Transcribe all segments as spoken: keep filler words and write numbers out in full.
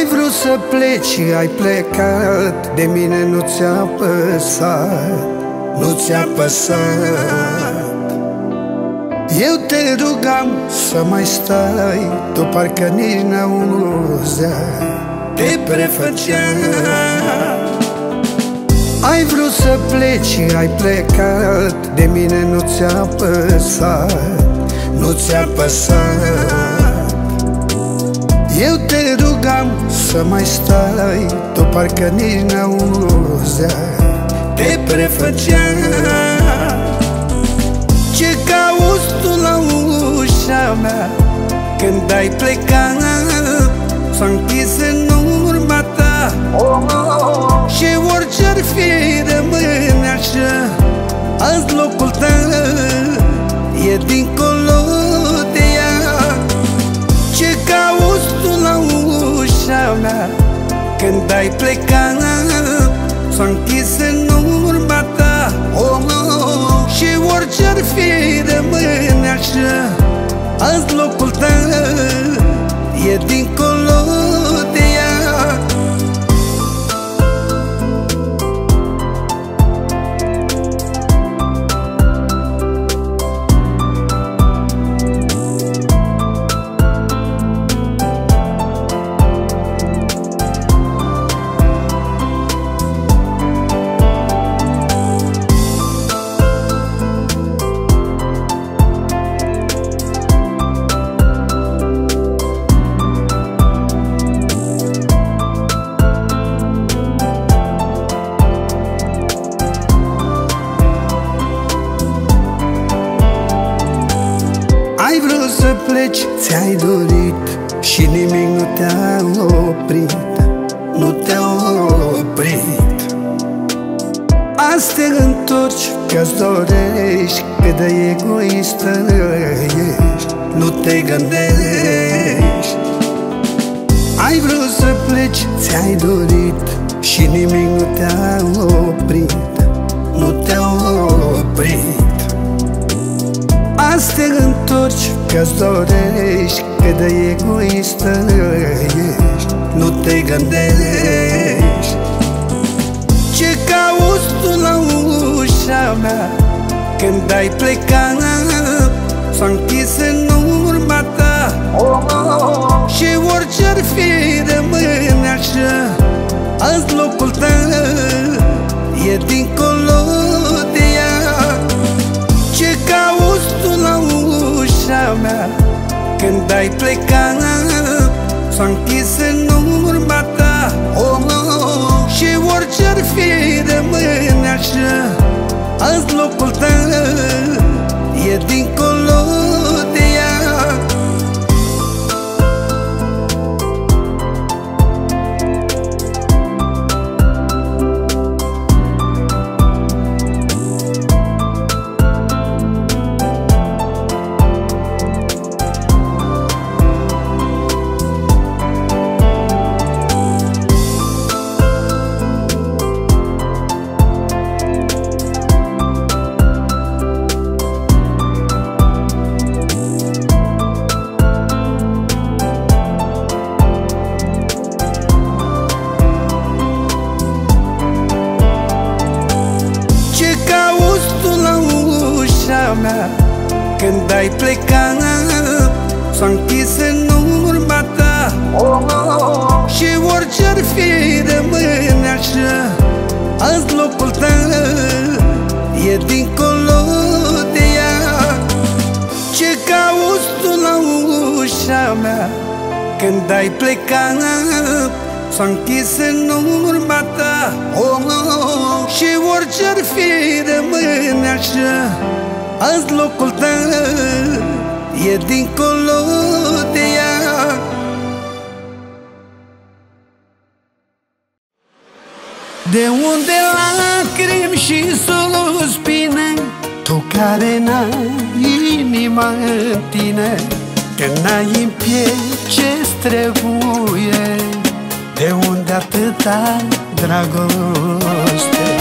vrut să pleci, ai plecat, de mine nu ți-a păsat, nu ți-a păsat. Eu te rugam să mai stai, tu parcă nici n-auzeai, te prefăceai. Ai vrut să pleci, ai plecat, de mine nu ți-a păsat, nu ți-a păsat. Eu te rugam să mai stai, tu parcă nici n-auzeai, te prefăceai. Ce cauți tu la ușa mea când ai plecat? S-a închis în urma ta și orice-ar fi rămâne așa. Azi locul tău e dincolo de ea. Ce cauți tu la ușa mea când ai plecat? S-a închis în urma ta și orice-ar fi rămâne așa. Azi locul tău e dincolo de ea. Ai vrut să pleci, ți-ai dorit și nimic nu te-a oprit, nu te-a oprit. Azi te întorci că-ți dorești, cât de egoistă ești, nu te gândești. Ai vrut să pleci, ți-ai dorit și nimic nu te-a oprit, nu te-a oprit. Azi te întorci că-ți dorești, cât de egoistă ești, nu te gândești. Ce cauți tu la ușa mea când ai plecat? S-a închis în urma ta și orice-ar fi rămâne așa. Azi locul tău e dincolo de ea. Ce cauți tu la ușa mea când ai plecat? S-a închis în urma ta și orice-ar fi rămâne așa. Azi locul tău e dincolo de ea. Mea când ai plecat? S-a închis în urma ta și orice-ar fi rămâne așa. Azi locul tău e dincolo de ea. Ce cauți tu la ușa mea când ai plecat? S-a închis în urma ta și orice-ar fi rămâne așa. Azi locul tău e dincolo de ea. De unde lacrimi și suspine, tu care n-ai inima în tine, că n-ai în piept ce-ți trebuie, de unde atâta dragoste?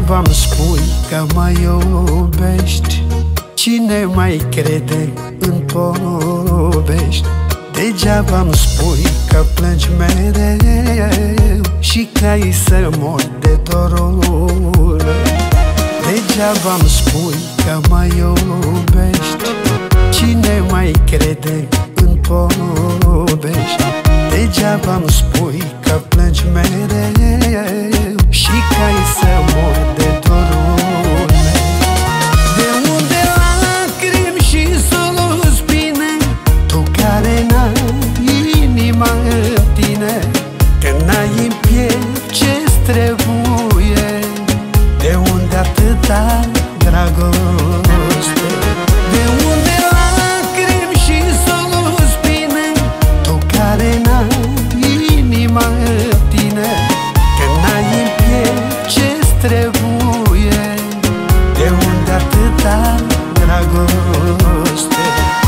Degeaba-mi spui că mă iubești, cine mai crede în povești? Degeaba-mi spui că plângi mereu și că ai să mori de dorul. Degeaba-mi spui că mă iubești, cine mai crede în povești? Degeaba-mi spui că plângi mereu și că ai să mori de dorul meu. De unde lacrimi și suspine, tu care n-ai inima în tine, că n-ai în piept ce-ți trebuie? De unde atâta dragoste? De unde lacrimi și suspine, tu care n-ai inima în tine, că n-ai în piept ce-ți trebuie? De unde atâta dragoste?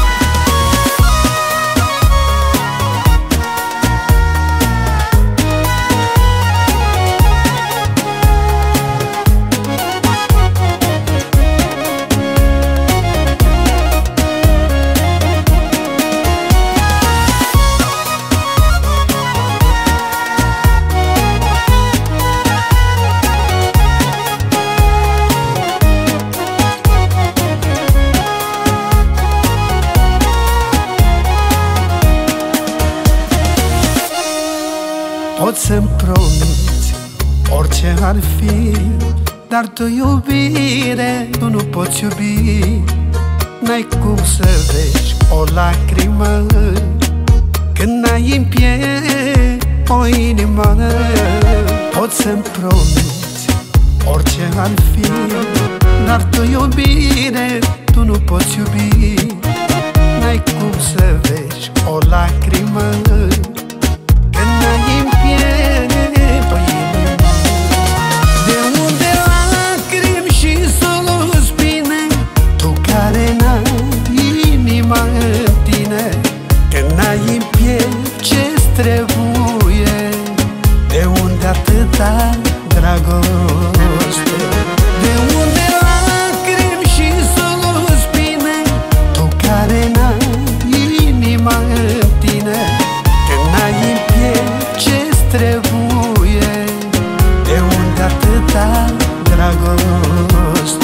Poți să-mi promiți orice ar fi, dar tu iubire, tu nu poți iubi. N-ai cum să vezi o lacrimă când n-ai în piept o inimă. Poți să-mi promiți orice ar fi, dar tu iubire, tu nu poți iubi. N-ai cum să vezi o lacrimă când n-ai în piept o inimă. De unde lacrimi și suspine, tu care n-ai inima în tine, că n-ai în piept ce-ți trebuie? De unde atâta dragoste? De unde lacrimi și suspine, tu care n-ai inima în tine, că n-ai în piept ce-ți trebuie? De unde atâta dragoste?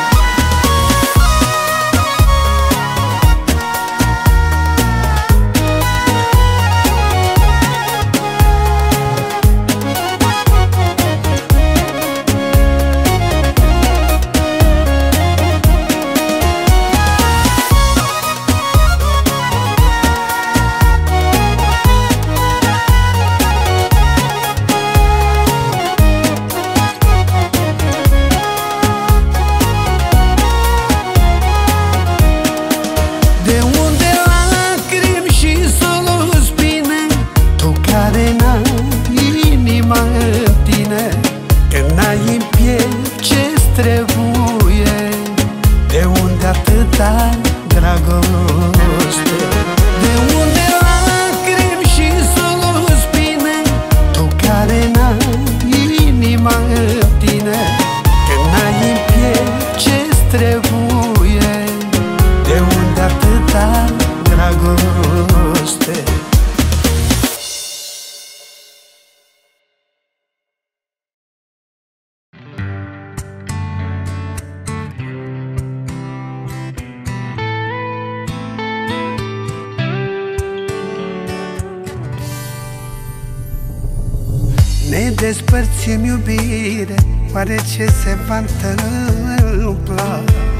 Ne despărțim, iubire, oare ce se va întâmpla?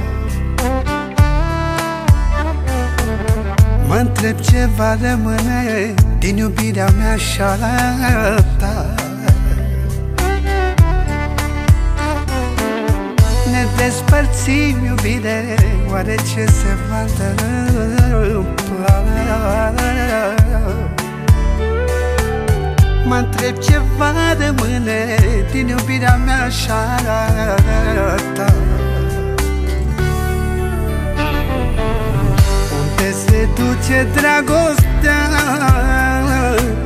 Mă întreb ce va rămâne din iubirea mea și a ta. Ne despărțim, iubire, oare ce se va întâmpla? Mă întreb ce va rămâne din iubirea mea și a ta. Unde se duce dragostea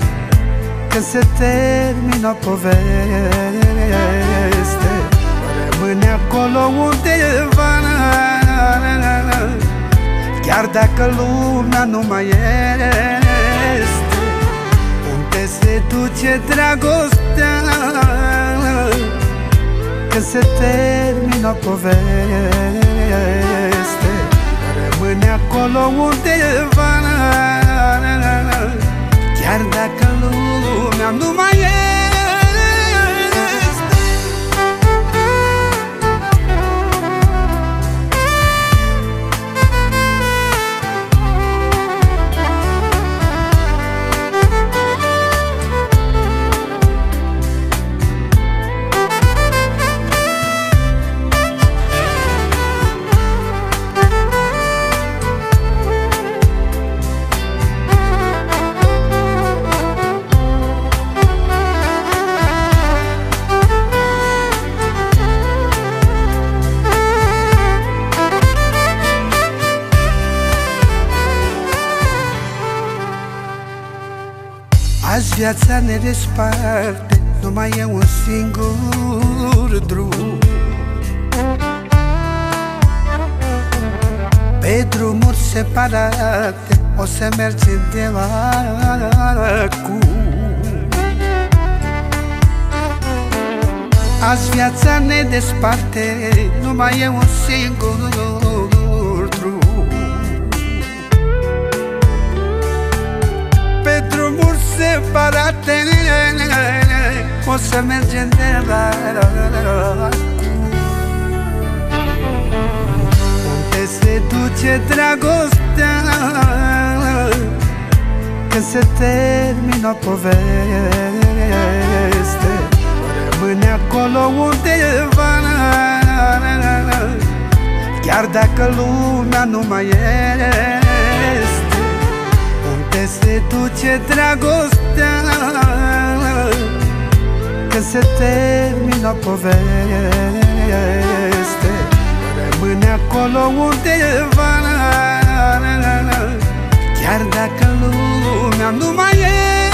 când se termină o poveste? Oare rămâne acolo undeva, chiar dacă lumea nu mai este. Unde se duce dragostea când se termină o poveste? Rămâne acolo undeva, chiar dacă lumea nu mai este. Azi viața ne desparte, nu mai e un singur drum. Pe drumuri separate o să mergem de acum. Azi viața ne desparte, nu mai e un singur drum. Pe drumuri separate o să mergem de la acum. Unde se duce dragostea când se termină o poveste? Rămâne acolo undeva, chiar dacă lumea nu mai este. Unde se duce dragostea când se termină o poveste? Rămâne acolo undeva, chiar dacă lumea nu mai este.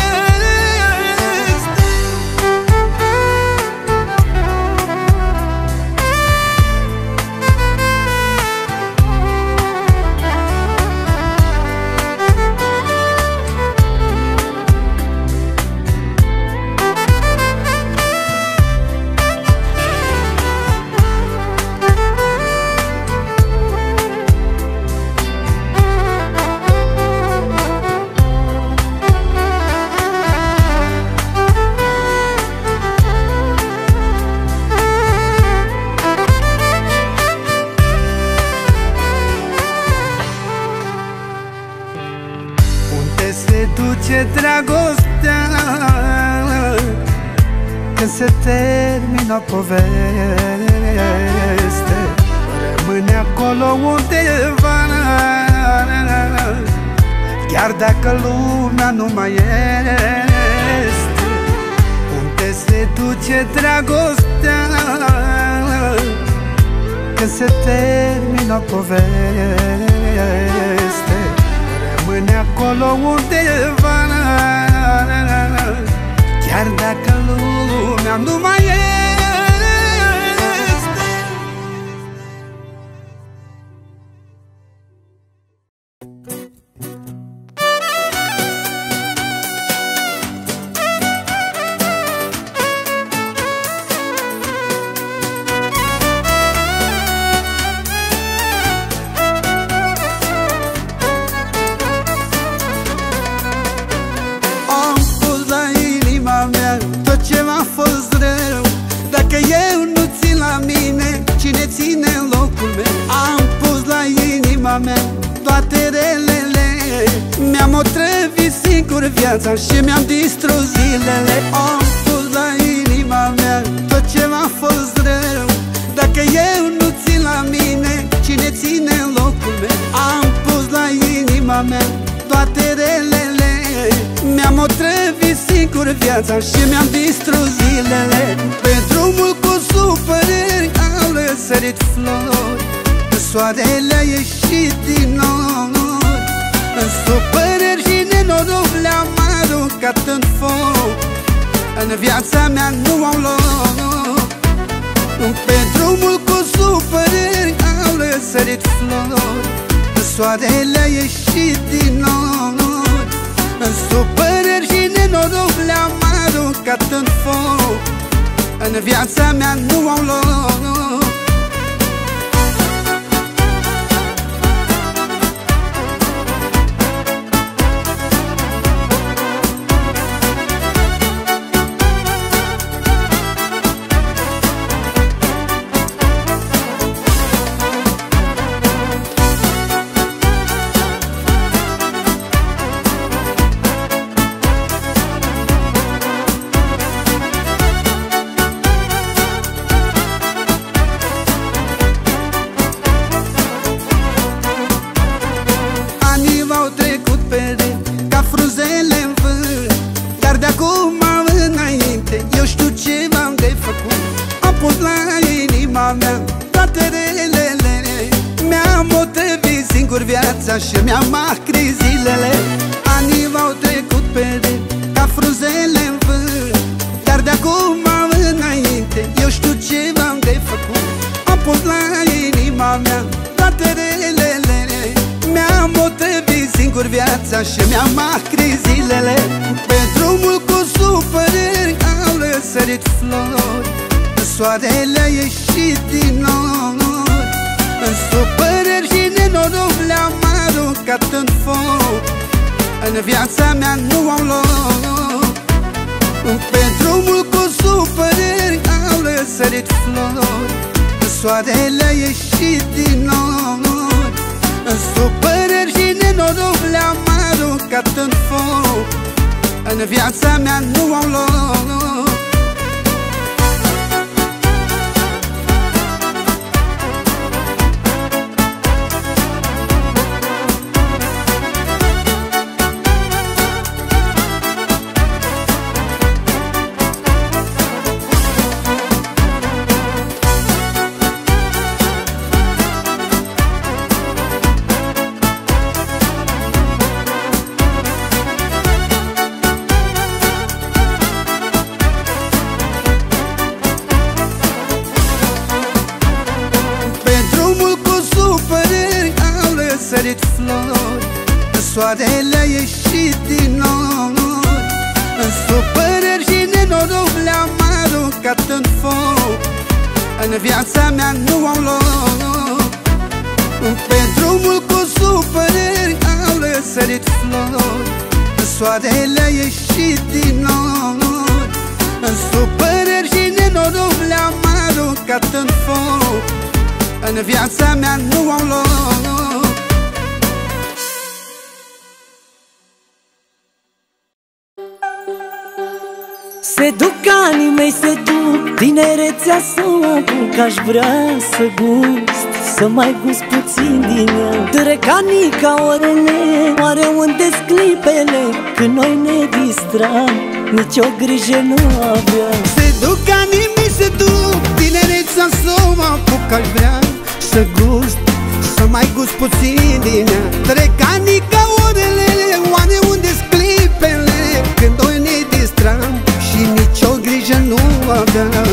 Se duce dragostea când se termină o poveste? Rămâne acolo undeva, chiar dacă lumea nu mai este. Unde se duce dragostea când se termină o poveste? Rămâne acolo undeva, chiar dacă lumea nu mai este. Dacă eu nu țin la mine, cine ține în locul meu? Am pus la inima mea toate relele, mi-am otrăvit singur viața și mi-am distrus zilele. Am pus la inima mea tot ce m-a fost rău. Dacă eu nu țin la mine, cine ține în locul meu? Am pus la inima mea toate relele, mi-am otrăvit singur viața și mi-am distrus zilele. Pe drumul cu supărări au răsărit flori, soarele a ieșit din nori. În supărări și nenoroc le-am aruncat în foc, în viața mea nu au loc. Pe drumul cu supărări au răsărit flori, soarele a ieșit din nori. În supărări și nenoroc le-am aruncat în foc, în viața mea nu au loc. Viața și mi-am macri zilele. Anii v-au trecut pe rând ca frunzele în vânt, dar de acum înainte eu știu ce v-am de făcut. Am pus la inima mea toate relele, mi-am otrăvit singur viața și mi-am macri zilele. Pe drumul cu supărări au răsărit flori, soarele a ieșit din nori. În supărări și nenoroc le-am aruncat în foc, în viața mea nu au loc. Pe drumul cu supărări au răsărit flori, soarele a ieșit din nori. În supărări și nenoroc le-am aruncat în foc, în viața mea nu au loc. Flori, soarele a ieșit din nori. În supărări și nenoroc le-am aruncat în foc, în viața mea nu au loc. Pe drumul cu supărări au răsărit flori, soarele a ieșit din nori. În supărări și nenoroc le-am aruncat în foc, în viața mea nu au loc. Se duc anii mei, se duc tinerețea să o apuc. Aș vrea să gust, să mai gust puțin din ea. Trec anii ca orele, oare unde-s clipele când noi ne distram, nici o grijă nu aveam. Se duc anii mei, se duc tinerețea să o apuc. Aș vrea să gust, să mai gust puțin din ea. Trec anii ca orele, oare unde-s clipele când noi ne distram și nici o grijă nu aveam.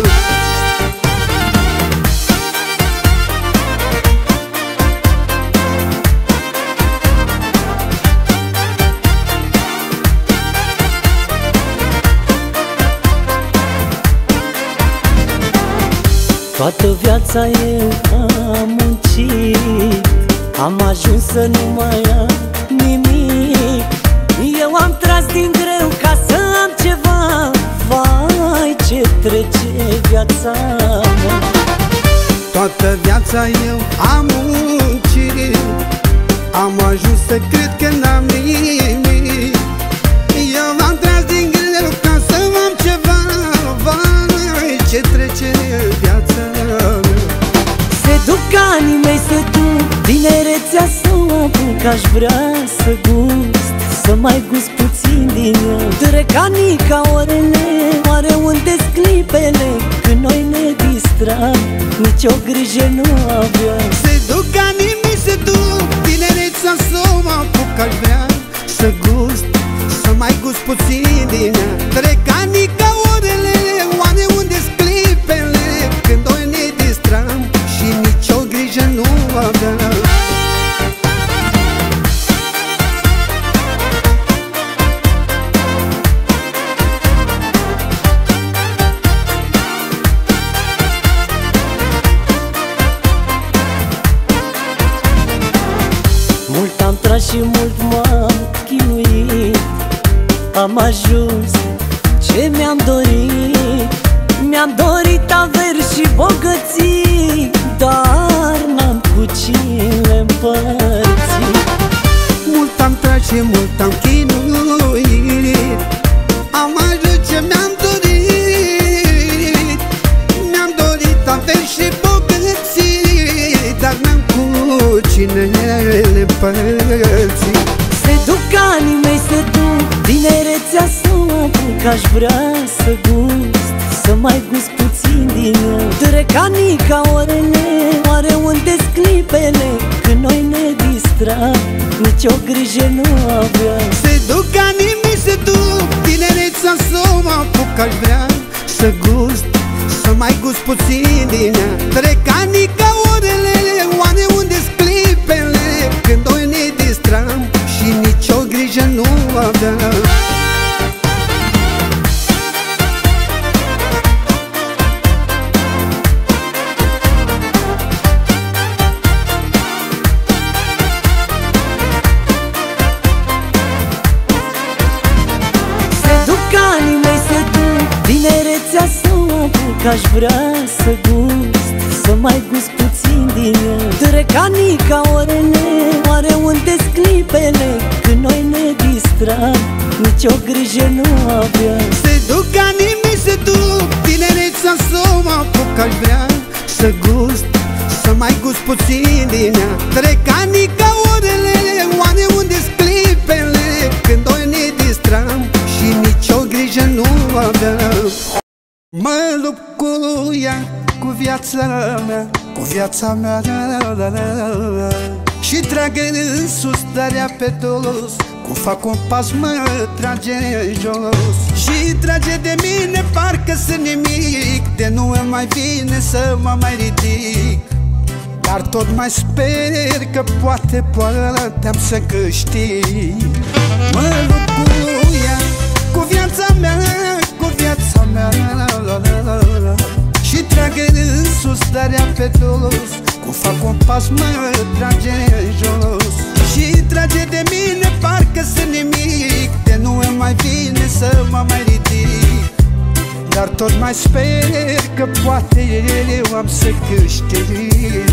Toată viața eu am muncit, am ajuns să nu mai am nimic. Eu am tras din greu ca să am ceva. Vai, ce trece viața mea. Toată viața eu am muncit, am ajuns să cred că n-am nimic. Eu am tras din greu ca să am ceva. Vai, ce trece viața mea. Se duc anii mei, se duc tinerețea să o apuc. Aș vrea să gust, să mai gust puțin din ea. Trec anii ca orele, oare unde-s clipele când noi ne distram, nici o grijă nu aveam. Se duc anii mei, se duc tinerețea să o apuc. Aș vrea să gust, să mai gust puțin din ea. Trec anii ca orele, oare unde-s clipele când noi ne și mult m-am chinuit. Am ajuns ce mi-am dorit. Mi-am dorit averi și bogății, dar n-am cu cine împărți. Mult am tras și mult am chinuit. Am ajuns ce mi-am dorit. Mi-am dorit averi și bogății, dar n-am cu cine le împărți. Se duc anii mei, se duc tinerețea să o apuc. Aș vrea să gust, să mai gust puțin din ea. Trec anii ca orele, oare unde-s clipele când noi ne distram, nici o grijă nu aveam. Se duc anii mei, se duc tinerețea să o apuc. Aș vrea să gust, să mai gust puțin din ea. Trec anii ca orele, oare unde-s clipele când noi ne distram și nici o grijă nu aveam. Tinerețea să o apuc, aș vrea să gust, să mai gust puțin din ea. Trec anii ca orele, oare unde-s clipele când noi ne distram, nici o grijă nu aveam. Se duc anii mei, se duc tinerețea să o apuc. Aș vrea să gust, să mai gust puțin din ea. Trec anii ca orele, oare unde-s clipele când noi ne distram și nici o grijă nu aveam. Mă lupt cu ea, cu viața mea, cu viața mea, la, la, la, la. Și trag în sus, dar ea pe dos, cum fac un pas mă trage jos. Și trage de mine parcă sunt nimic, de nu îmi mai vine să mă mai ridic. Dar tot mai sper că poate, poate am să câștig. Mă lupt cu ea, cu viața mea, cu viața mea, la, la, la, la, la. Și trag în sus, dar ea pe dos, cum fac un pas mă trage jos. Și trage de mine parcă sunt nimic, de nu îmi mai vine să mă mai ridic. Dar tot mai sper că poate eu am să câștig.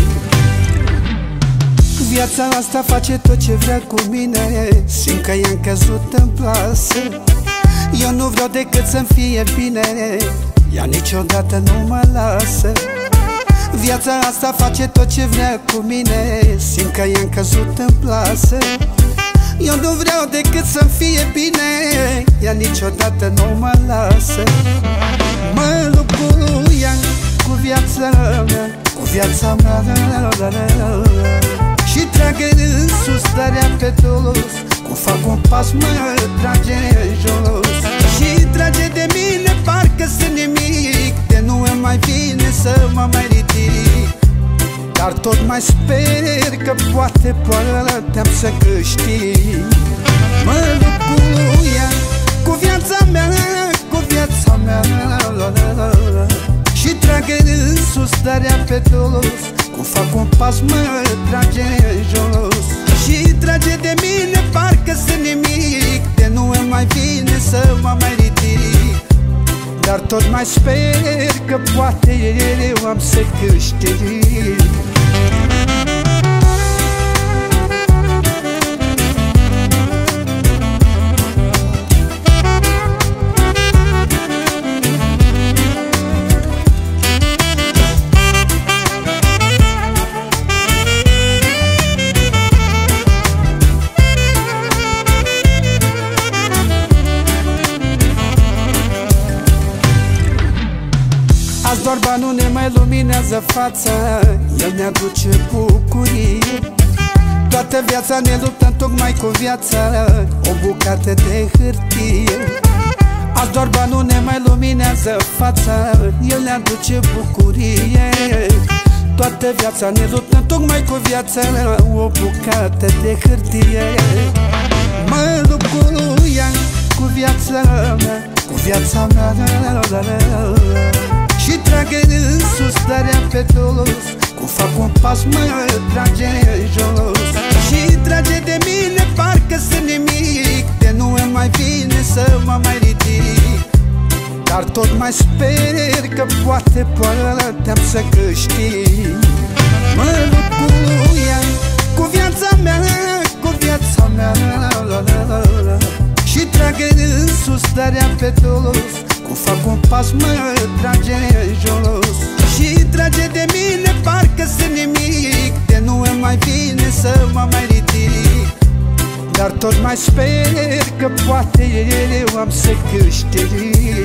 Viața asta face tot ce vrea cu mine, simt că i-am căzut în plasă. Eu nu vreau decât să-mi fie bine, ea niciodată nu mă lasă. Viața asta face tot ce vrea cu mine, simt că i-am căzut în plasă. Eu nu vreau decât să-mi fie bine, ea niciodată nu mă lasă. Mă lupt cu ea, cu viața mea, cu viața mea, la, la, la, la. Și trag în sus, dar ea pe dos, cum fac un pas mă trage jos. Și trage de mine parcă sunt nimic, de nu îmi mai vine să mă mai ridic. Dar tot mai sper că poate, poate am să câștig. Mă lupt cu ea, cu viața mea, cu viața mea, la, la, la, la, la. Și trag în sus, dar ea pe dos, cum fac un pas mă trage jos. Și trage de mine parcă sunt nimic, de nu îmi mai vine să mă mai ridic. Dar tot mai sper că poate eu am să câștig. Azi doar banul ne mai luminează fața, el ne aduce bucurie. Toată viața ne luptăm tocmai cu viața, o bucată de hârtie. Azi doar banul ne mai luminează fața, el ne aduce bucurie. Toată viața ne luptăm tocmai cu viața, o bucată de hârtie. Mă lupt cu ea, cu viața mea, cu viața mea, la, la, la, la. Și trag în sus, dar ea pe dos, cum fac un pas mă trage jos. Și trage de mine mai vine să mă mai ridic. Dar tot mai sper că poate, poate am să câștig. Mă lupt cu ea, cu viața mea, cu viața mea, la, la, la, la, la. Și tragă în sus, dar ea pe dos. Cu fac un pas mă trage jos. Și trage de mine parcă sunt nimic. De nu îmi mai vine să mă mai ridic. Dar tot mai sper că poate eu am să câștig.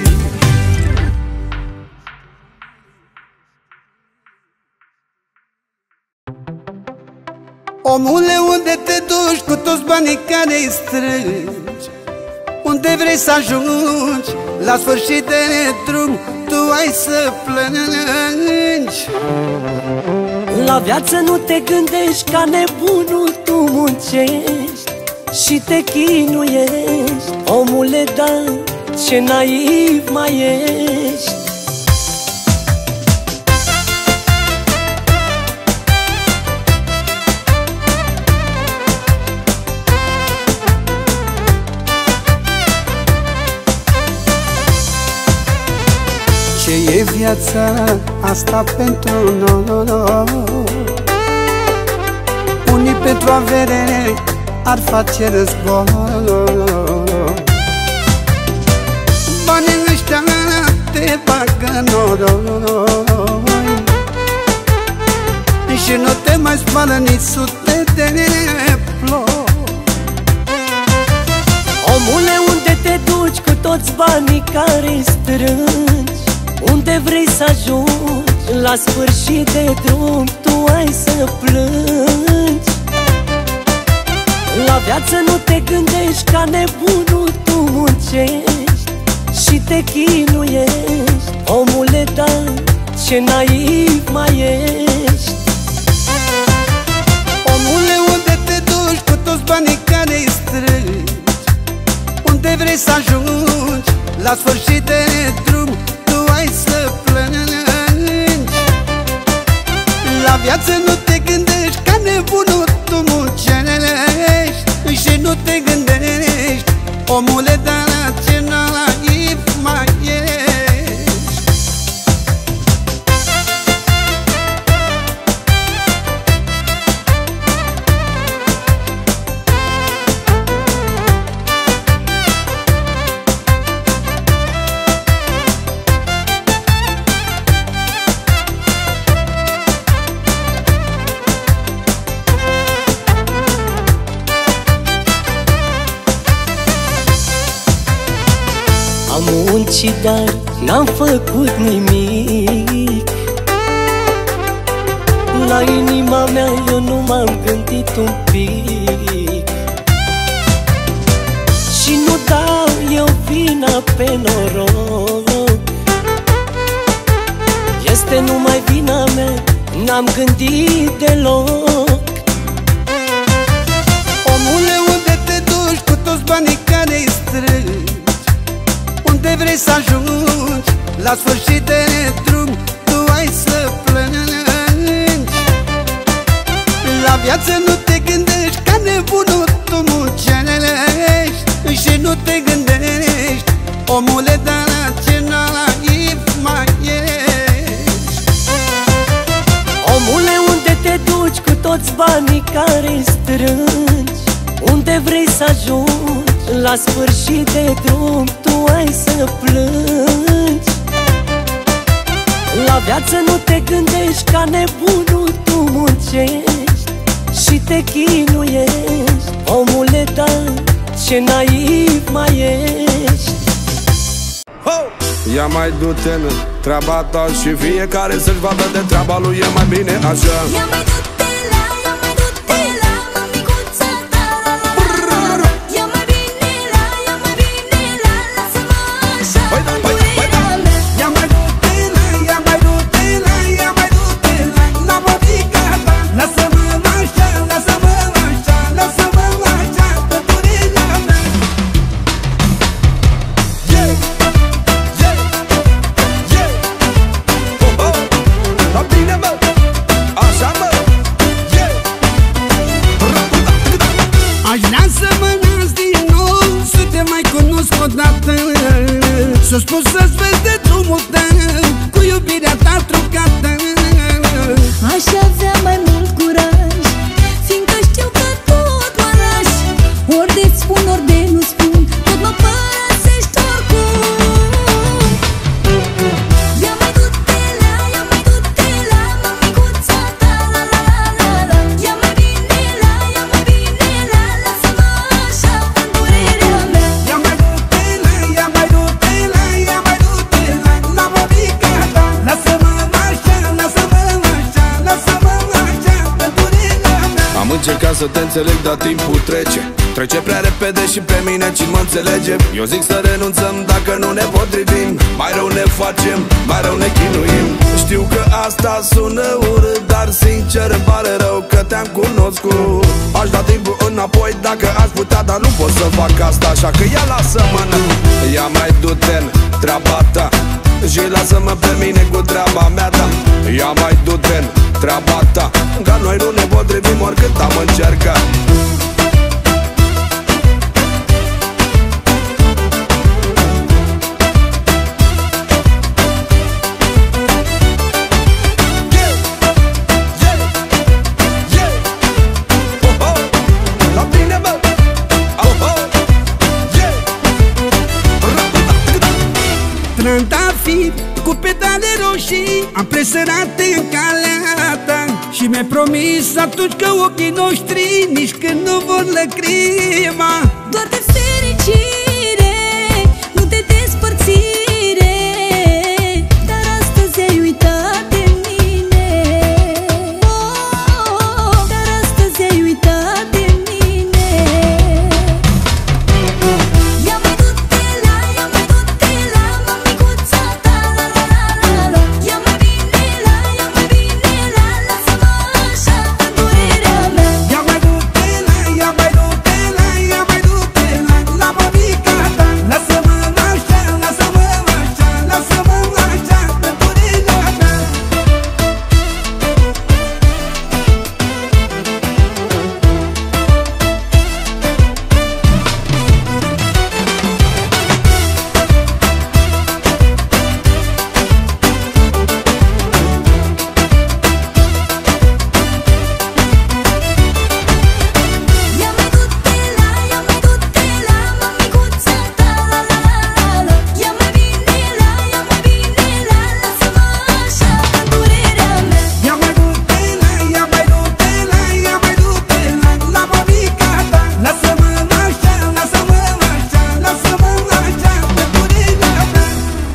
Omule, unde te duci cu toți banii care-i strângi? Unde vrei să ajungi? La sfârșit de drum tu ai să plângi. La viață nu te gândești, ca nebunul tu muncești și te chinuiești. Omule, da, ce naiv mai ești. Ce e viața asta pentru noi? Unii pentru avere ar face război. Banii ăștia te bagă noroi și nu te mai spală nici sute de ploi. Omule, unde te duci cu toți banii care-i strângi? Unde vrei să ajungi? La sfârșit de drum tu ai să plângi. La viață nu te gândești, ca nebunul tu muncești și te chinuiești. Omule, da, ce naiv mai ești. Omule, unde te duci cu toți banii care-i strângi? Unde vrei să ajungi? La sfârșit de drum tu ai să plângi. La viață nu te gândești, ca nebunul tu muncești și nu te gândești. Omule, dar ce naiv mai ești. Am muncit, dar n-am făcut nimic. La inima mea eu nu m-am gândit un pic. Și nu dau eu vina pe noroc, este numai vina mea, n-am gândit deloc. Omule, unde te duci cu toți banii care-i strângi? Unde vrei să ajungi? La sfârșit de drum tu ai să plângi. La viață nu te gândești, ca nebunul tu muncești și nu te gândești. Omule, dar ce naiv mai ești. Omule, unde te duci cu toți banii care-i strângi? Unde vrei să ajungi? La sfârșit de drum tu ai să plângi. La viață nu te gândești, ca nebunul tu muncești și te chinuiești. Omule, da, ce naiv mai ești. Ia mai du-te în treaba ta și fiecare să-și vadă de treaba lui, e mai bine așa. Ia mai du-te la, ia mai du-te la mămicuța ta, la la la la. Ia mai bine la, ia mai bine la, lasă-mă așa cu iubirea mea. Ia mai du-te la, ia mai du-te la, ia mai du-te la, la mămica ta. Lasă-mă așa, lasă-mă așa, lasă-mă așa cu iubirea mea. Yeah, yeah, yeah. Oh, oh, la bine, mă, așa, mă. S-o spus să-ți vezi de drumul tău cu iubirea ta trucată. Aș avea mai mult curaj, fiindcă știu că tot mă lași. Ori de-ți spun, ori de nu spun, tot mă părăsești oricum. Ia mai du-te la, ia mai du-te la mămicuța ta, la la la la la. Ia mai bine la, ia mai bine la, lasă-mă așa în durerea mea. Ia mai du-te la, ia mai du-te la, ia mai du-te la, la mămica ta. Lasă-mă așa, lasă-mă așa, lasă-mă așa în durerea mea. Am încercat să te înțeleg, dar timpul trece. Trece prea repede și pe mine cine mă înțelege. Eu zic să renunțăm dacă nu ne potrivim. Mai rău ne facem, mai rău ne chinuim. Știu că asta sună urât, dar sincer îmi pare rău că te-am cunoscut. Aș da timpul înapoi dacă aș putea, dar nu pot să fac asta, așa că ia lasă-mă. Ia mai du-te în treaba ta și lasă-mă pe mine cu treaba mea, da. Ia mai du-te în treaba ta, că noi nu ne potrivim oricât am încercat. Trandafiri cu pedale roșii am presărat în calea ta și mi-ai promis atunci că ochii noștri nici când nu vor lăcrima. Doar de fericire, nu de despărțire, dar astăzi ai uitat de mine. Oh, dar astăzi ai uitat de mine. Ia mai du-te la, ia mai du-te la mămicuța ta, la la la la la. Ia mai bine la, ia mai bine la, lasă-mă așa în durerea mea. Ia mai du-te la, ia mai du-te la, ia mai du-te la, la mămica ta. Lasă-mă așa, lasă-mă așa, lasă-mă așa în durerea mea. Ia mai du-te la, ia mai du-te la mămicuța ta, la la la la la. Ia mai bine la, ia mai bine la, lasă-mă așa în durerea mea. Ia mai du-te la, ia mai du-te la, ia mai du-te la, la mămica ta. Lasă-mă așa, lasă-mă așa, lasă-mă așa în durerea mea.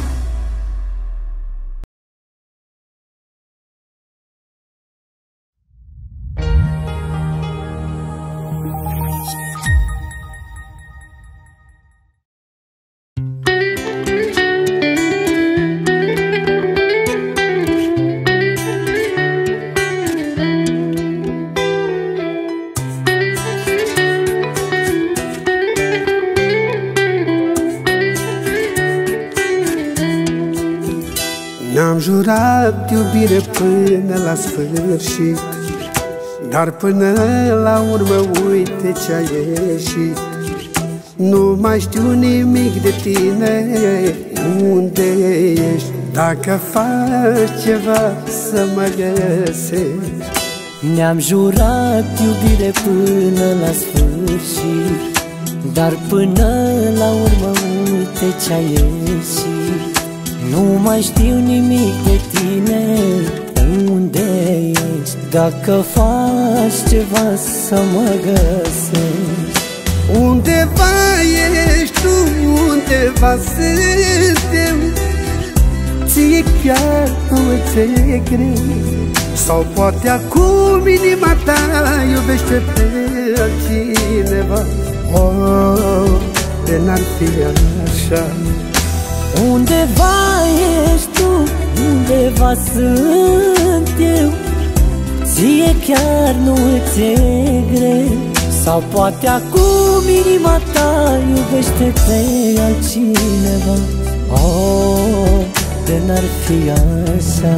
Ne-am jurat iubire până la sfârșit, dar până la urmă uite ce-a ieșit. Nu mai știu nimic de tine, unde ești? Dacă faci ceva să mă găsești. Ne-am jurat iubire până la sfârșit, dar până la urmă uite ce-a ieșit. Nu mai știu nimic de tine, unde ești? Dacă faci ceva să mă găsești. Undeva ești tu, undeva suntem, ție chiar nu ți-e greu. Sau poate acum inima ta iubește pe altcineva. Oh, de n-ar fi așa. Undeva ești tu, undeva sunt eu, ție chiar nu ți-e greu. Sau poate acum inima ta iubește pe altcineva. Oh, de n-ar fi așa.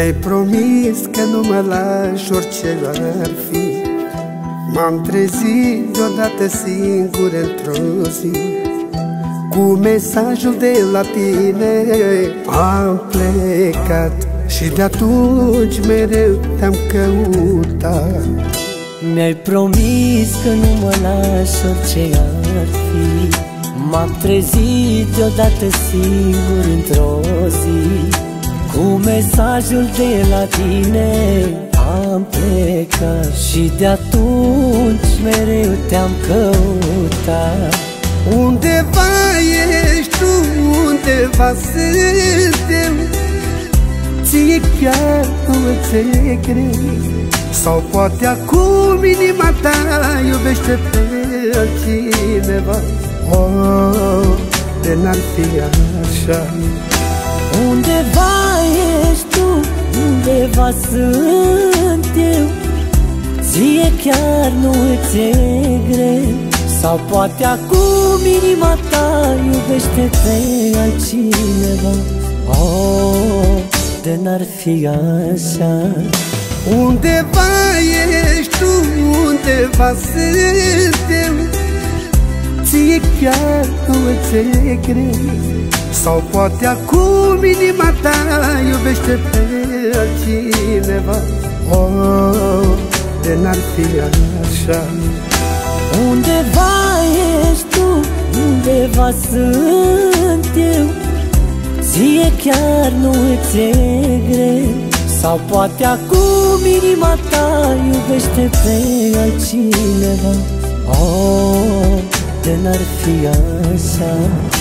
Mi-ai promis că nu mă lași orice ar fi. M-am trezit deodată singur într-o zi, cu mesajul de la tine am plecat. Și de atunci mereu te-am căutat. Mi-ai promis că nu mă lași orice ar fi. M-am trezit deodată singur într-o zi, cu mesajul de la tine am plecat. Și de atunci mereu te-am căutat. Undeva ești tu, undeva sunt eu, ție chiar nu ți-e greu. Sau poate acum inima ta iubește pe altcineva. Oh, de n-ar fi așa. Undeva ești tu, undeva sunt eu, ție chiar nu ți-e greu. Sau poate acum inima ta iubește pe altcineva. Oh, de n-ar fi așa. Undeva ești tu, undeva sunt eu, ție chiar nu ți-e greu. Sau poate acum inima ta iubește pe altcineva. Oh, de n-ar fi așa. Undeva ești tu, undeva sunt eu, ție chiar nu ți-e greu. Sau poate acum inima ta iubește pe altcineva. Oh, de n-ar fi așa.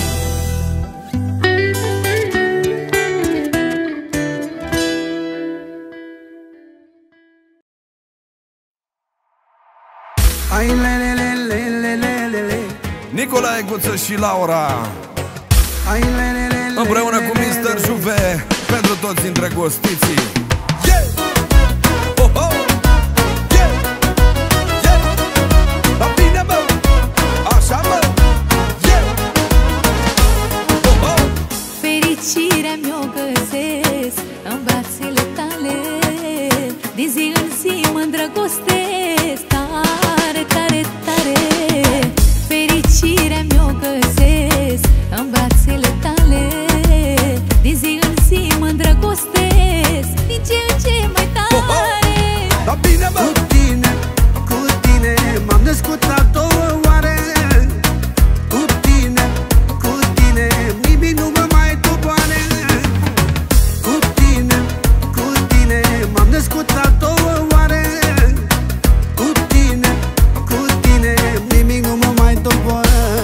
Ai le le le le le le le le. Nicolae Guță și Laura, Ai le le le le. împreună cu mister Juve, pentru toți îndrăgostiții. Yeah! Oh, oh! Yeah! Yeah! La bine, mă! Așa, mă! Yeah! Oh, oh! Fericirea mi-o găsesc în brațele tale, din zi în zi mă îndrăgostesc tare, tare, tare. Fericirea mi-o găsesc în brațele tale, din zi în zi mă îndrăgostesc din ce în ce mai tare. La bine, mă! Cu tine, cu tine m-am născut la două oare. Cu tine, cu tine nimic nu mă mai doboare. Cu tine, cu tine m-am născut la două oare. Cu tine, cu tine nimic nu mă mai doboare.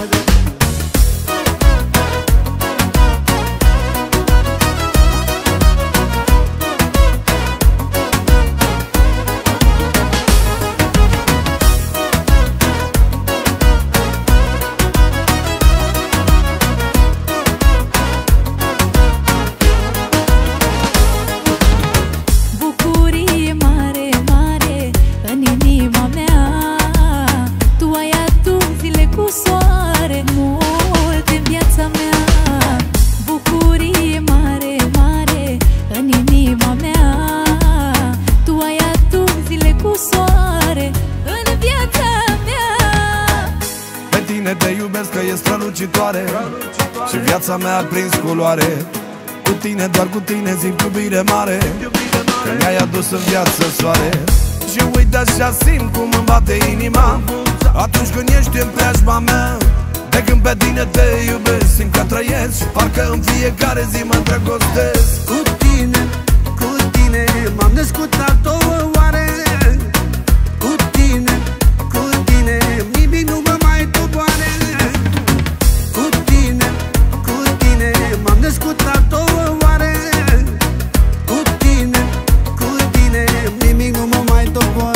Bucurie mare, mare în inima mea, tu ai adus zile cu soare mult în viața mea. Bucurie mare, mare în inima mea, tu ai adus zile cu soare în viața mea. Pe tine te iubesc că e strălucitoare, și viața mea a prins culoare. Cu tine, doar cu tine zic iubire mare, că mi-ai adus în viață soare. Și uite așa simt cum îmi bate inima atunci când ești în preajma mea. De când pe tine te iubesc, simt că trăiesc și parcă în fiecare zi mă îndrăgostesc. Cu tine, cu tine m-am născut la două oare. Cu tine, cu tine nimic nu mă mai doboare. Cu tine, cu tine m-am născut la două oare. Cu tine, cu tine nimic nu mă mai doboare.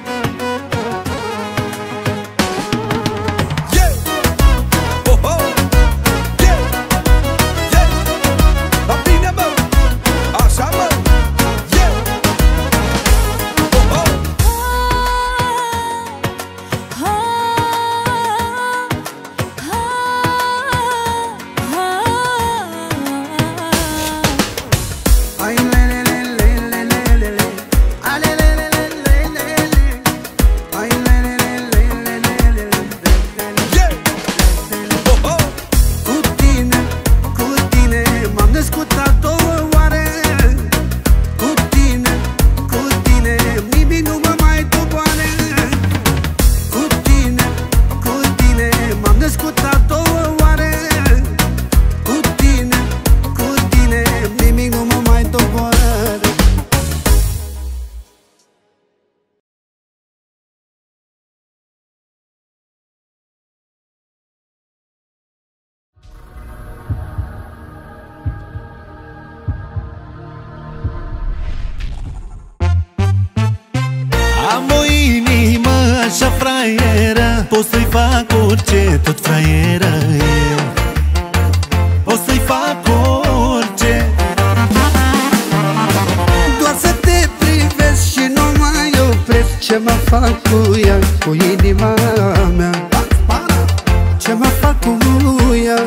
Yeah! Oh, oh! pot să-i fac orice, tot fraieră e. O să-i fac orice, doar să te privesc și nu mai opresc. Ce mă fac cu ea, cu inima mea? Ce mă fac cu ea?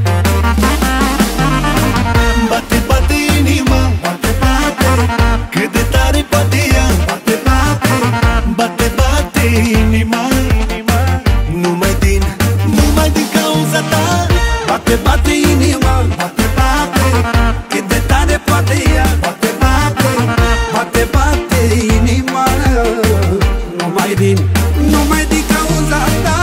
bate, bate inima, bate, bate, cât de tare poate ea. Bate, bate, bate, bate inima, numai din, numai din cauza ta. Bate, bate inima, bate, bate, cât de tare poate ea. Bate, bate, bate, bate inima, numai din, numai din cauza ta.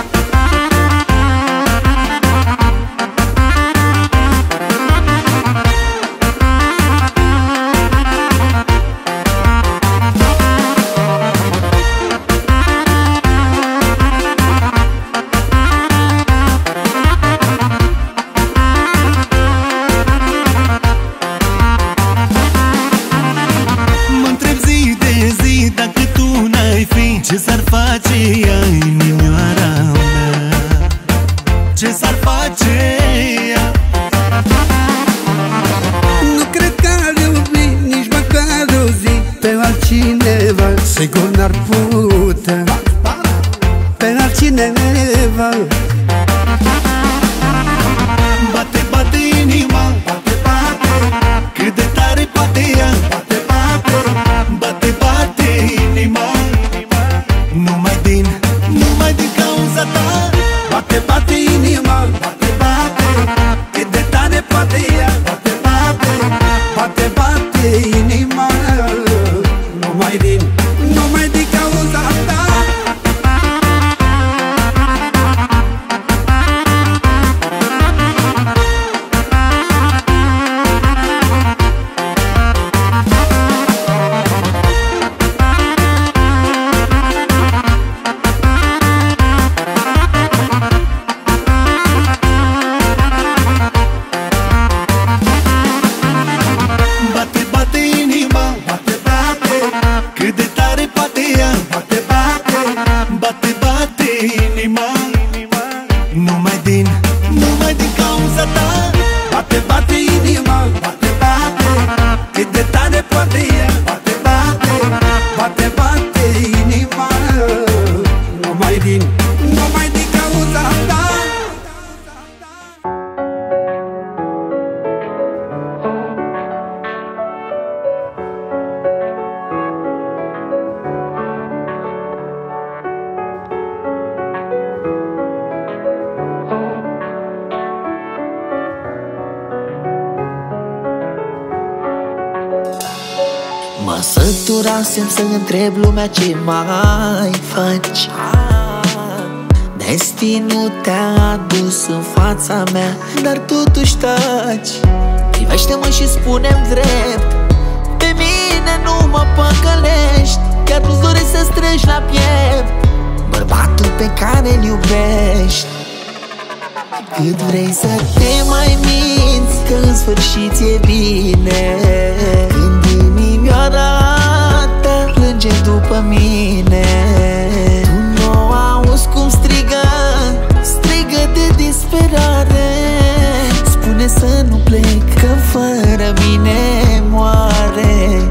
Ce s-ar face ea, inimioara mea? Ce s-ar face ea? Nu cred că ar iubi nici măcar o zi pe altcineva. Sigur n-ar putea pe altcineva. Bate, bate inima, bate, bate, cât de tare poate ea. Bate, bate, bate, bate inima, numai din, numai din cauza ta. Bate, bate inima, bate, bate, cât de tare poate ea. Bate, bate, bate, bate inima, numai din, numai din cauza ta. Mă săturasem să întreb lumea ce mai faci. Destinul te-a adus în fața mea, dar totuși taci. Privește-mă și spune-mi drept, pe mine nu mă păcălești. Chiar nu-ți dorești să strângi la piept bărbatul pe care-l iubești. Cât vrei să te mai minți că în sfârșit e bine, când inimioara ta plânge după mine. Tu nu auzi cum strigă, strigă de disperare. Spune să nu plec, că fără mine moare.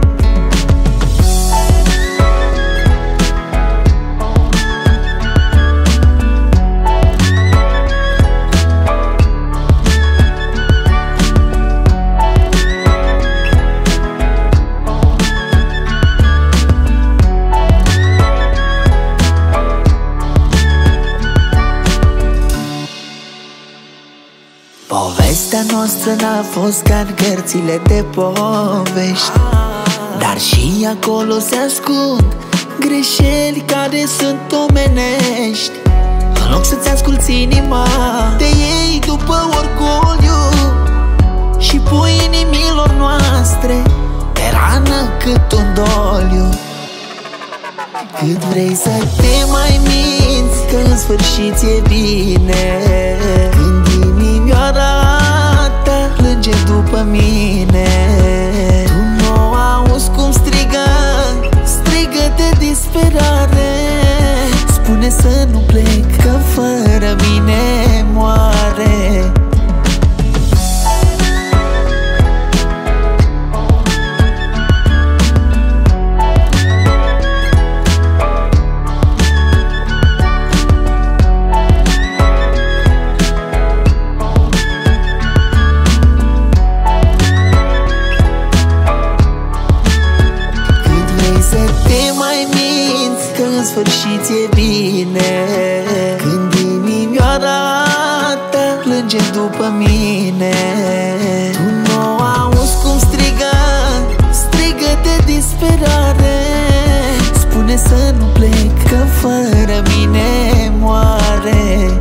Povestea noastră n-a fost ca în cărțile de povești, dar și acolo se ascund greșeli care sunt omenești. În loc să-ți asculți inima, te iei după orgoliu și pui inimilor noastre pe rană cât un doliu. Cât vrei să te mai minți că în sfârșit e bine, când inimioara ta plânge după mine. Tu nu auzi cum strigă, strigă de disperare. Spune să nu plec, fără mine moare. În sfârșit e bine când inimioara ta plânge după mine. Tu nu auzi cum strigă, strigă de disperare. Spune să nu plec, că fără mine moare.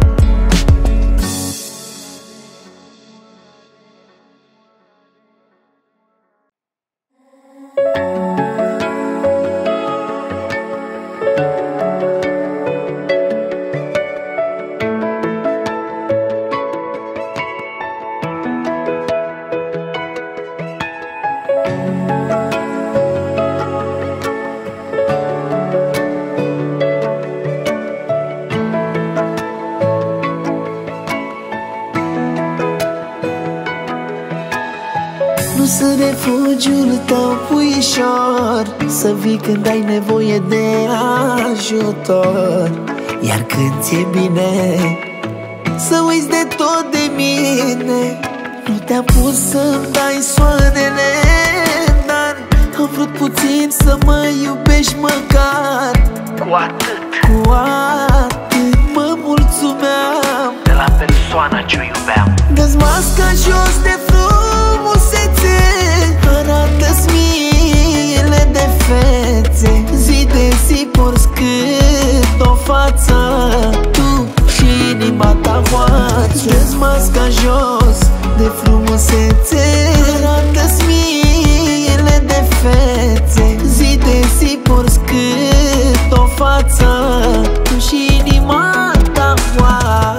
Nu sunt refugiul tău, puișor, să vii când ai nevoie de ajutor. Iar când ți-e bine, să uiți de tot de mine. Nu te-am pus să-mi dai soarele, dar am vrut puțin să mă iubești măcar. Cu atât, cu atât mă mulțumeam de la persoana ce-o iubeam. Dă-ți masca jos de frumusețe, arată-ți miile de fețe. Zi de zi porți cât o față, tu și inima ta hoață. Dă-ți masca jos de frumusețe, arată-ți miile de fețe. Zi de zi porți cât o față, tu și inima ta hoață.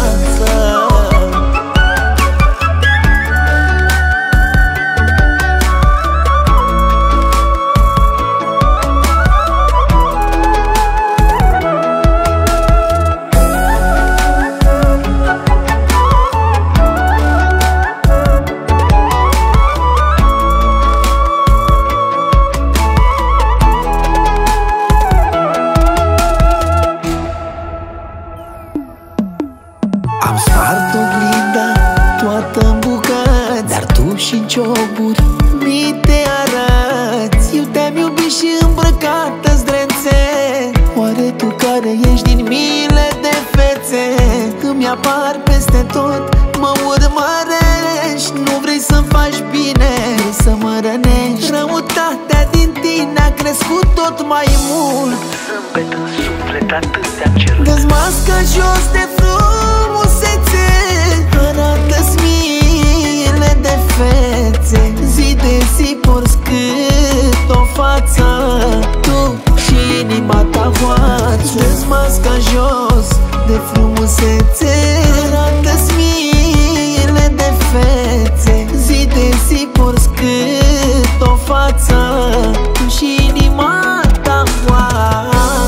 Am spart oglinda toată-n bucăți, dar tu și-n cioburi mi te arăți. Eu te-am iubit și îmbrăcat-n zdrențe. Oare tu care ești din miile de fețe îmi apar peste tot, mă urmărești. Nu vrei să-mi faci bine, vrei să mă rănești. Răutatea din tine a crescut tot mai mult. Zâmbet în suflet, atât am cerut. Dă-ți masca jos de frumusețe, arată-ți miile de fețe. Zi de zi porți cât o față, tu și inima ta hoață. Dă-ți masca jos de frumusețe, arată-ți miile de fețe. Zi de zi porți cât o față, tu și inima ta hoață.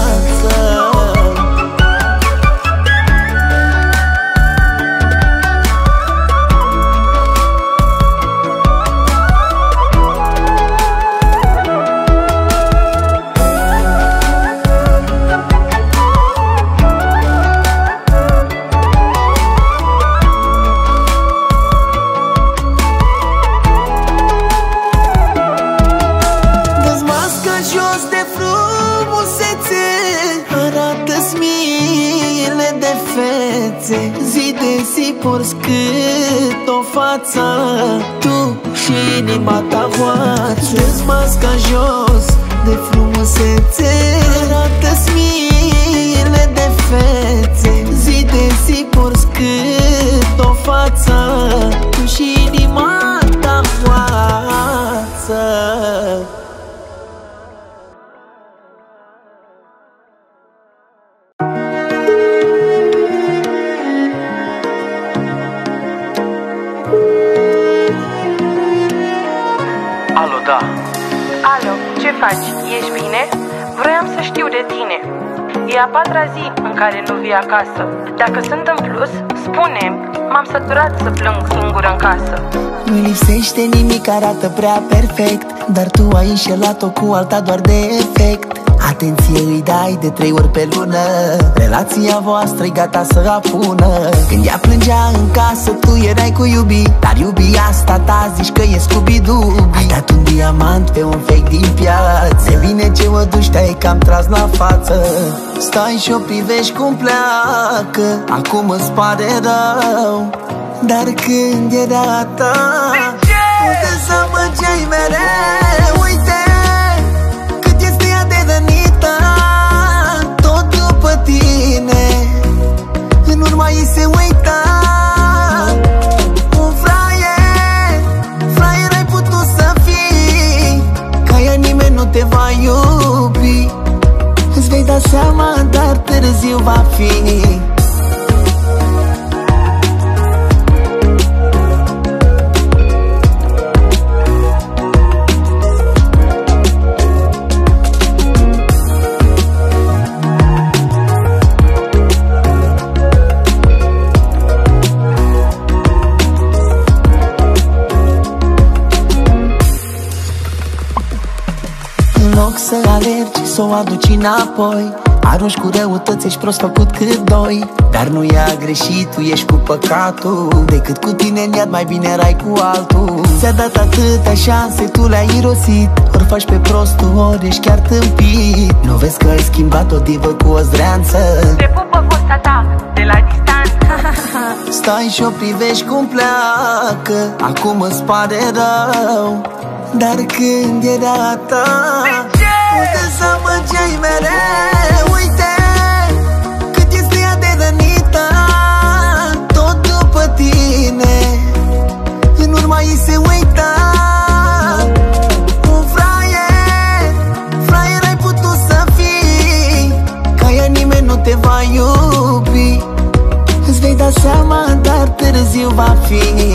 Zi de zi porți cât o față, tu și inima ta hoață. Dă-ți masca jos de frumusețe, arată-ți miile de fețe. Zi de zi porți cât o față, tu și inima ta hoață. Alo, da. Alo, ce faci? Ești bine? Vroiam să știu de tine. E a patra zi în care nu vii acasă. Dacă sunt în plus, spune-mi. M-am săturat să plâng singur în casă. Nu lipsește nimic, arată prea perfect, dar tu ai înșelat-o cu alta doar de efect. Atenție îi dai de trei ori pe lună, relația voastră-i gata să apună. Când ea plângea în casă, tu erai cu iubi, dar iubi asta ta zici că e Scooby-Doo. Ai dat un diamant pe un fake din piață, e bine ce mă duci, te-ai cam tras la față. Stai și o privești cum pleacă, acum îți pare rău, dar când era a ta, unde să măgeai mereu. Uite cât este ea de rănită, tot după tine, în urma ei se uita. Un fraier, fraier ai putut să fii, ca ea nimeni nu te va iubi. Îți vei da seama, dar târziu va fi. Să alergi, să o aduci înapoi, arunci cu răutăți, ești prost făcut cât doi. Dar nu ea a greșit, tu ești cu păcatul, decât cu tine în iad, mai bine erai cu altul. Ți-a dat atâtea șanse, tu le-ai irosit, ori faci pe prostul, ori ești chiar tâmpit. Nu vezi că ai schimbat o divă cu o zdreanță? Te pupă fosta ta de la distanță. Stai și o privești cum pleacă, acum îți pare rău, dar când era a ta, unde să măgeai mereu. Uite cât este ea de rănită, tot după tine, în urma ei se uita. Un fraier, fraier ai putut să fii, ca ea nimeni nu te va iubi. Îți vei da seama, dar târziu va fi.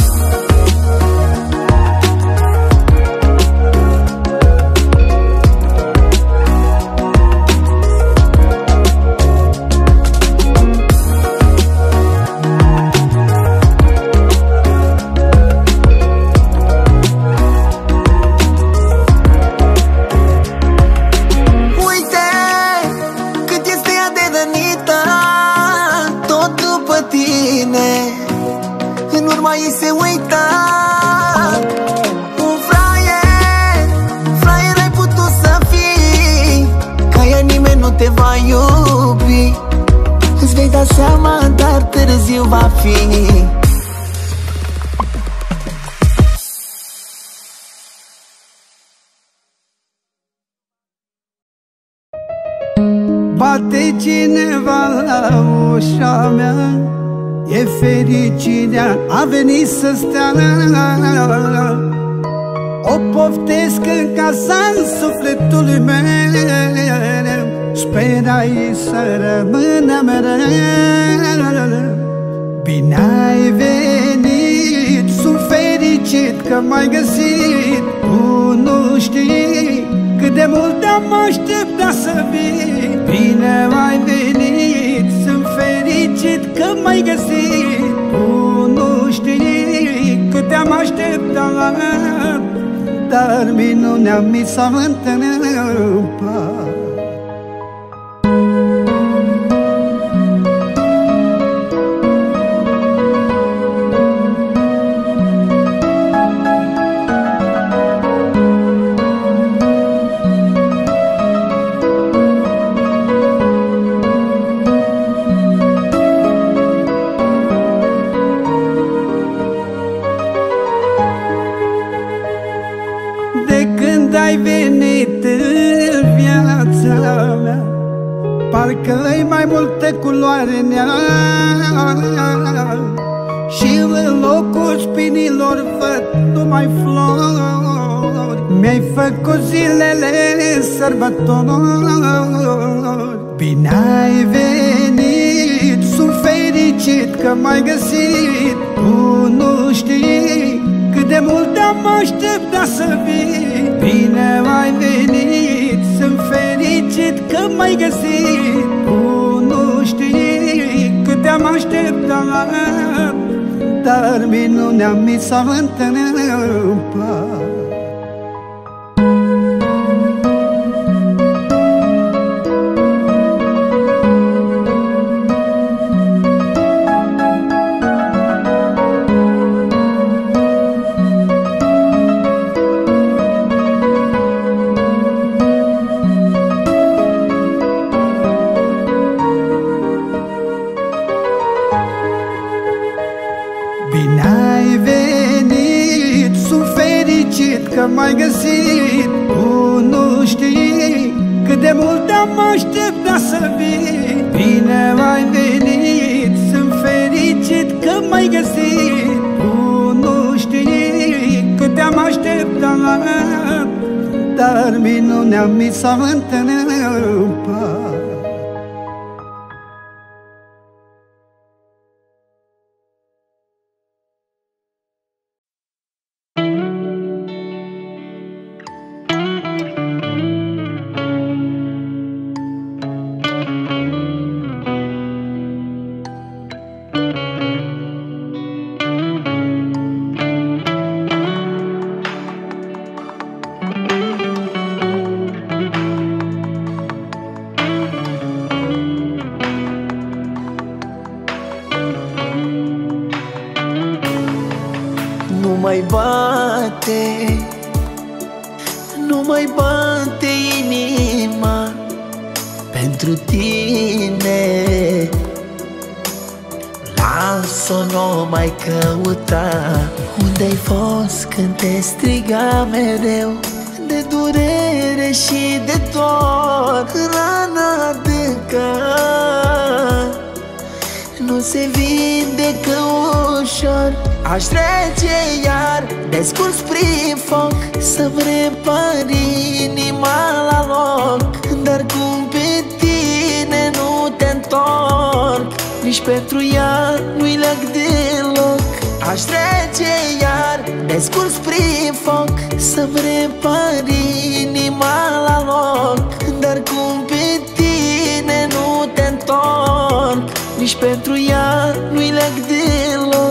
Seama, dar târziu va fi. Bate cineva la ușa mea, e fericirea, a venit să stea. O poftesc în casa sufletului meu, sperai să rămână mereu. Bine ai venit, sunt fericit că m-ai găsit. Tu nu știi cât de mult am așteptat să vii. Bine ai venit, sunt fericit că m-ai găsit. Tu nu știi cât am așteptat, dar minunea mi s-a întâmplat. Ai venit în viața mea, parcă-i mai multă culoare în ea, și în locul spinilor văd numai flori. Mi-ai făcut zilele sărbători. Bine ai venit, sunt fericit că m-ai găsit. Tu nu știi cât de mult am așteptat să vii. Bine ai venit, sunt fericit că m-ai găsit. Tu nu știi cât te-am așteptat, dar minunea mi s-a întâmplat. Că m-ai găsit. Tu nu știi cât de mult te-am așteptat să vii. Bine ai venit, sunt fericit că m-ai găsit. Tu nu știi cât te-am așteptat, dar minunea mi s-a întâmplat. Nu mai bate, nu mai bate inima pentru tine. Las-o, nu mai căuta. Unde-ai fost când te striga mereu de durere și de dor? Rana adâncă nu se vindecă ușor. Aș trece iar de scurs prin foc să-mi repari inima la loc, dar cum pe tine nu te întorc, nici pentru ea nu-i leg deloc. Aș trece iar de scurs prin foc să-mi repari inima la loc, dar cum pe tine nu te întorc, nici pentru ea nu-i leg deloc.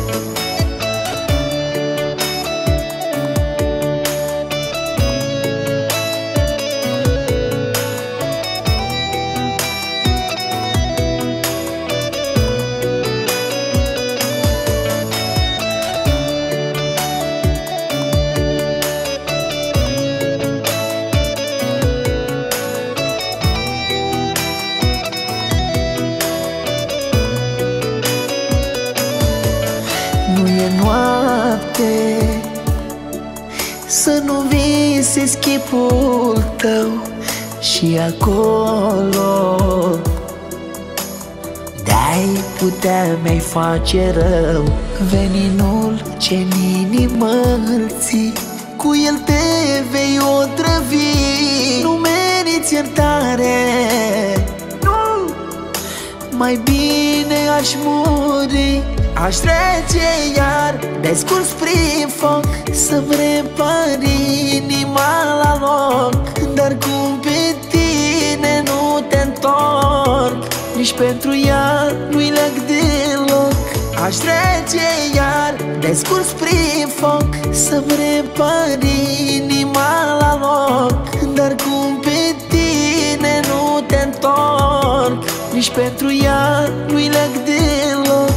Să nu visezi chipul tău și acolo de-ai putea mi-ai face rău. Veninul ce-n inimă îl ții, cu el te vei otrăvi. Nu meriți iertare, nu, mai bine aș muri. Aș trece iar de scurs prin foc să-mi repari inima la loc, dar cum pe tine nu te întorc, nici pentru ea nu-i leg deloc. Aș trece iar de scurs prin foc să-mi repari inima la loc, dar cum pe tine nu te întorc, nici pentru ea nu-i leg deloc.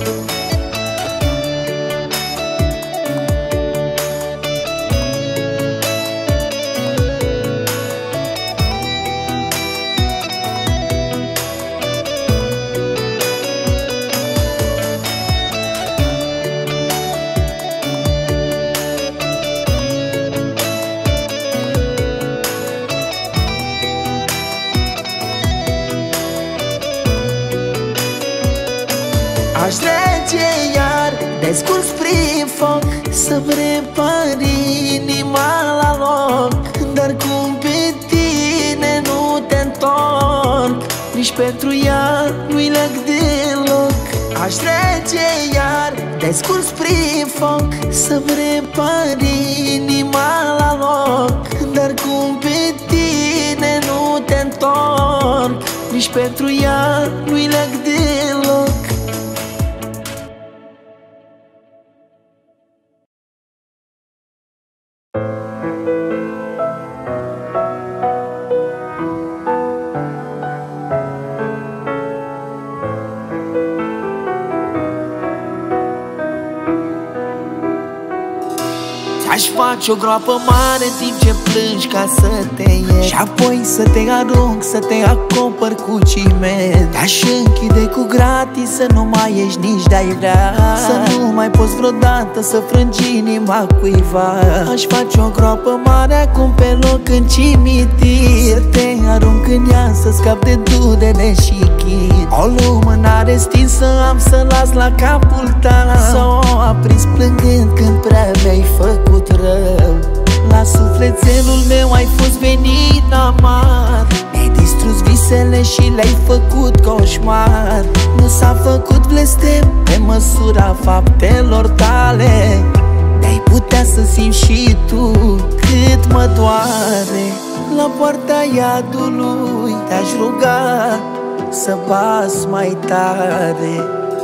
Aș trece iar de scurs prin foc să-mi repari inima la loc, dar cum pe tine nu te întorc, nici pentru ea nu-i leg deloc. Aș trece iar de scurs prin foc să-mi repari inima la loc, dar cum pe tine nu te întorc, nici pentru ea nu-i leac deloc. Aș face o groapă mare în timp ce plângi ca să te iert, și apoi să te arunc, să te acopăr cu ciment. Te-aș închide cu gratis, să nu mai ești nici de-ai vrea, să nu mai poți vreodată să frângi inima cuiva. Aș face o groapă mare acum pe loc în cimitir, să te arunc în ea, să scap de dudene și chid. O lumânare stinsă am să las la capul tău, să o aprins plângând când prea mi-ai făcut rău. La sufletelul meu ai fost venit amar, mi-ai distrus visele și le-ai făcut coșmar. Nu s-a făcut blestem pe măsura faptelor tale, de-ai putea să simți și tu cât mă doare. La poarta iadului te-aș ruga să bați mai tare.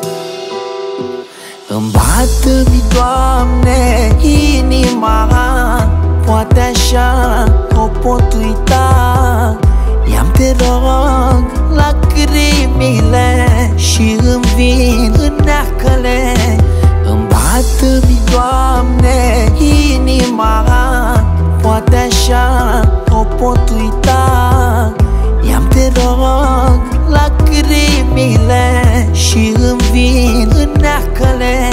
Îmi bată-mi, Doamne, inima, poate așa o pot uita. I-am, te rog, lacrimile și îmi vin în neacăle. Îmi bată-mi, Doamne, inima, poate așa o pot uita. I-am, te rog, lacrimile și îmi vin în neacăle.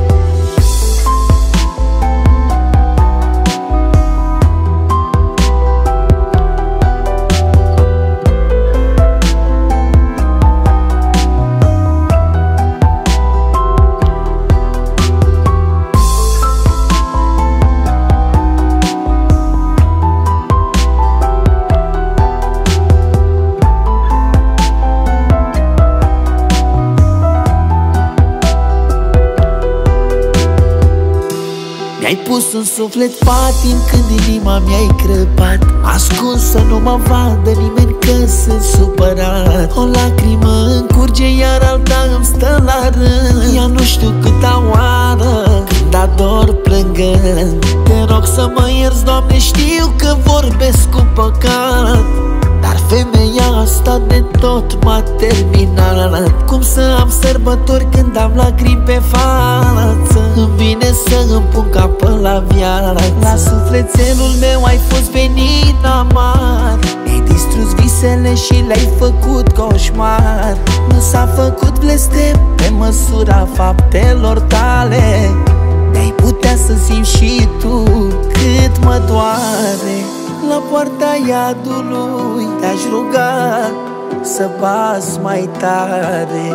Mi-ai pus un suflet patin când inima mi-ai crăpat, ascuns să nu mă vadă nimeni că sunt supărat. O lacrimă încurge iar alta îmi stă la rând, ea nu știu câta oară când ador plângând. Te rog să mă ierți, Doamne, știu că vorbesc cu păcat, dar femeia asta de tot m-a terminat. Cum să am sărbători când am lacrimi pe față? Îmi vine să îmi pun capăt la viață. La sufletelul meu ai fost venit amar, mi-ai distrus visele și le-ai făcut coșmar. Nu s-a făcut blestem pe măsura faptelor tale, de-ai putea să simți și tu cât mă doare. La poarta iadului te-aș ruga să bați mai tare.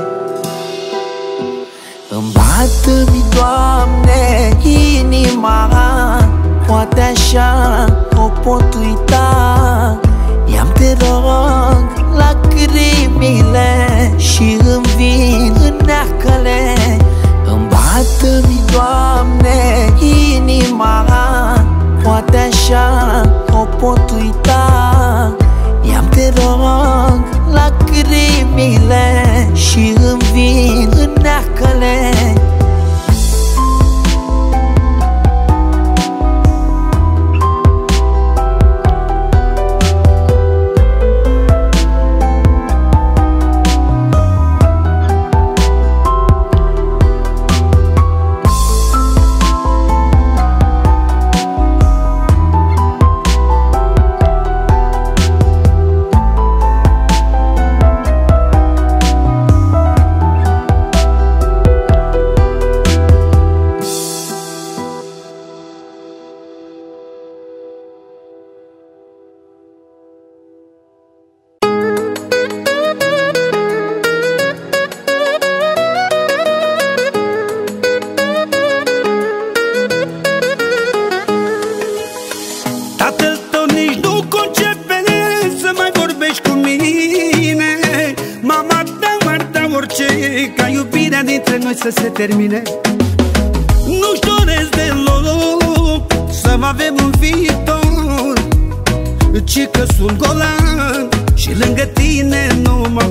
Îmi bată-mi, Doamne, inima, poate așa o pot uita. I-am, te rog, lacrimile și îmi vin în neacăle. Îmi bată-mi, Doamne, inima, poate așa o pot uita. I-am, te rog, lacrimile și îmi vin în neacăle. Să se termine. Nu-și doresc deloc să avem un viitor, ci că sunt golan și lângă tine nu mă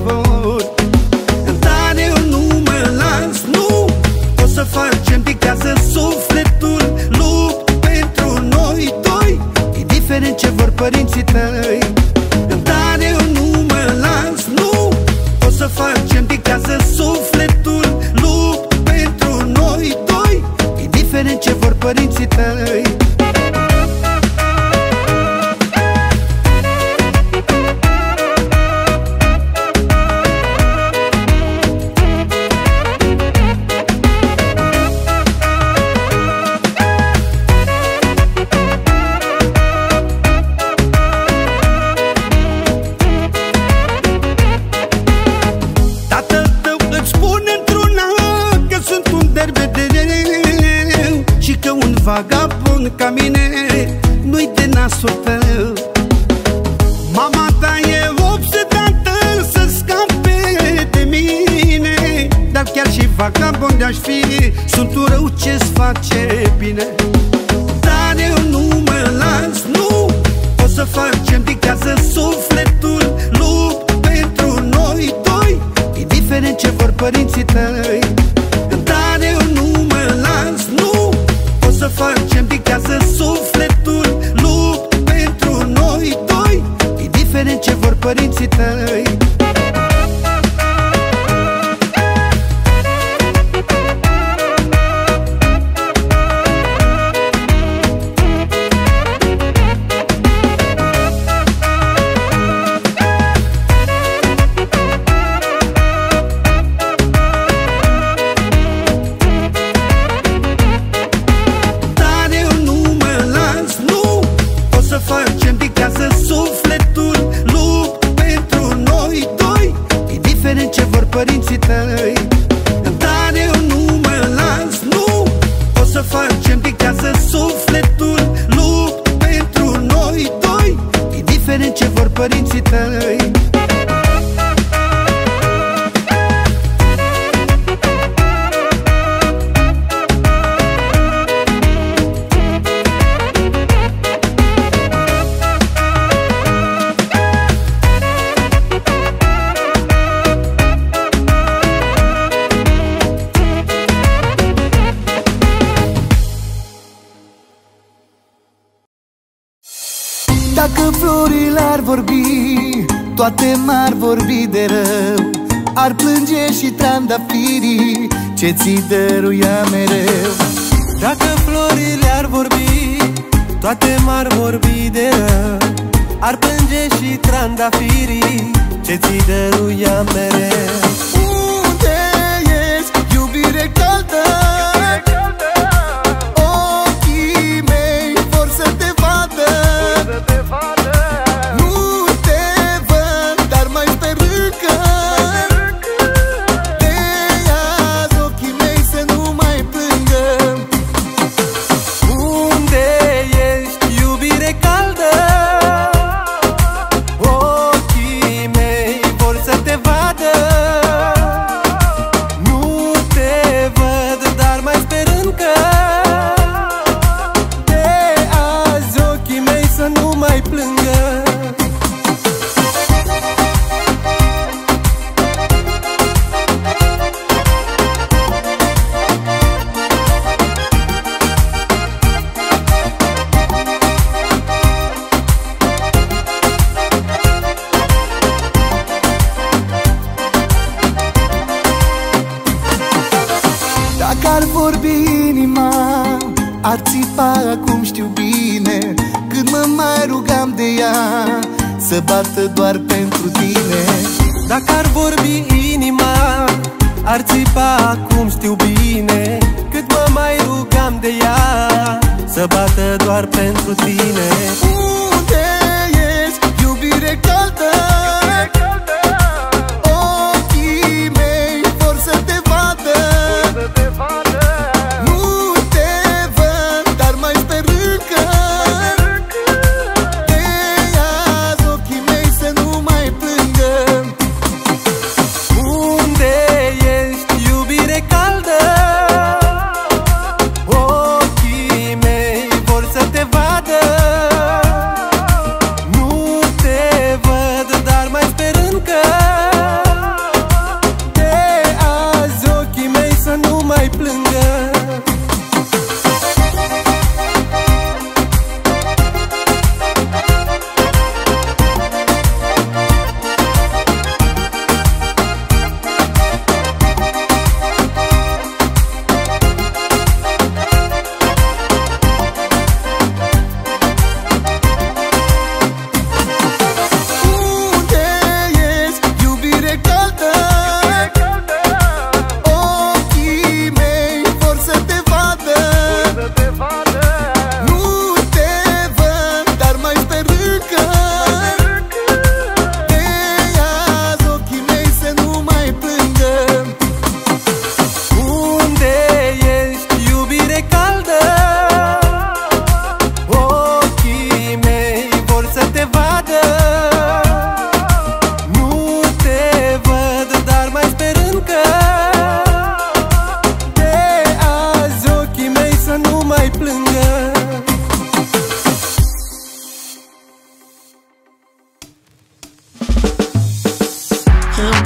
vagabond ca mine nu-i de nasul tău. Mama ta e obsedată să scape de mine, dar chiar și vagabond de-aș fi, sunt un rău ce-ți face bine. Dar eu nu mă las, nu o să facem, dictează sufletul, lupt pentru noi doi, indiferent ce vor părinții tăi. Dar eu nu mă las, nu o să facem, dictează sufletul, lupt pentru noi doi, indiferent ce vor părinții tăi. Părinții tăi. Dar eu nu mă las, nu o să facem, dictează sufletul, lupt pentru noi doi, indiferent ce vor părinții tăi. Dacă florile ar vorbi, toate m-ar vorbi de rău, ar plânge și trandafirii ce ți dăruia mereu. Dacă florile ar vorbi, toate m-ar vorbi de rău, ar plânge și trandafirii ce ți dăruia mereu. Unde ești, iubire caldă? Ochii mei vor să te vadă. Nu te văd, dar mai sper încă. De azi ochii mei să nu mai plângă. Unde ești, iubire caldă? Ochii mei vor să te vadă. Nu te văd, dar mai sper încă. De azi ochii mei să nu mai plângă. Dacă ar vorbi inima, ar țipa acum știu bine, când mă mai rugam de ea să bată doar pentru tine. Dacă ar vorbi inima, ar țipa acum știu bine, cât mă mai rugam de ea să bată doar pentru tine. Unde ești, iubire caldă? Ochii mei vor să te vadă. Nu te văd, dar mai sper încă. De azi ochii mei să nu mai plângă. Unde ești, iubire caldă? Ochii mei vor să te vadă.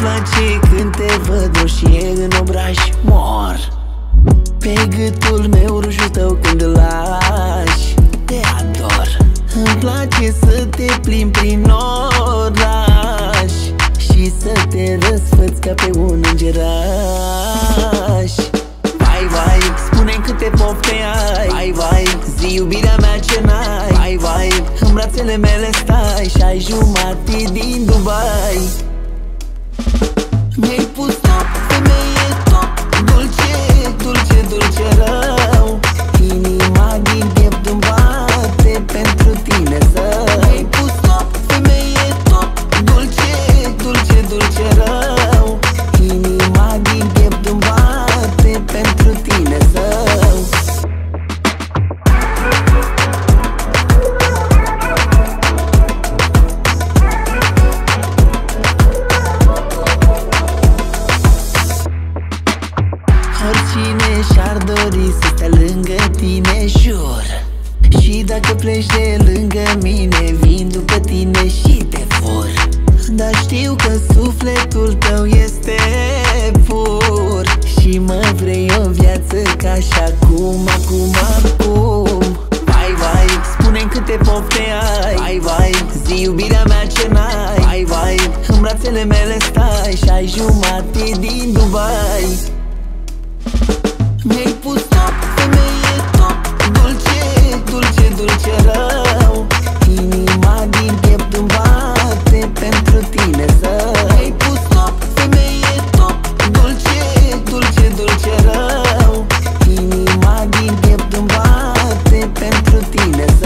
place când te văd roșie în obraj. Mor pe gâtul meu rujul tău când îl lași. Te ador. Îmi place să te plimbi prin oraș și să te răsfăți ca pe un îngeraș. Vai, vai, spune-mi câte pofte ai. Vai, vai, zi iubirea mea ce n-ai. Vai, vai, în brațele mele stai și ai jumate din Dubai. Mi-ai pus top, femeie top, dulce, dulce, dulce rău. Inima din piept îmi bate pentru tine să. Mi-ai pus top, femeie top, dulce, dulce, dulce rău. Inima din piept îmi bate pentru tine să. Oricine și-ar dori să stea lângă tine, jur. Și dacă pleci de lângă mine, vin după tine și te fur. Dar știu că sufletul tău este pur și mă vrei o viață ca și acum, acum, acum. Vai, vai, spune-mi câte pofte ai. Vai, vai, zi iubirea mea ce n-ai. Vai, vai, în brațele mele stai și ai jumate din Dubai. Mi-ai pus top, femeie top, dulce, dulce, dulce rău. Inima din piept îmi bate pentru tine să. Mi-ai pus top, femeie top, dulce, dulce, dulce rău. Inima din piept îmi bate pentru tine să.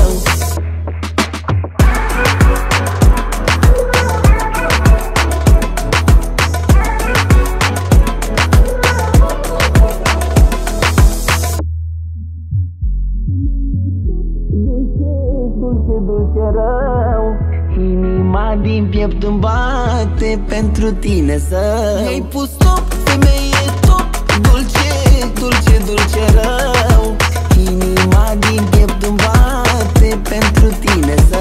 Dulce, dulce rău. Inima din piept îmi bate pentru tine să. Mi-ai pus top, femeie top, dulce, dulce, dulce rău. Inima din piept îmi bate pentru tine să.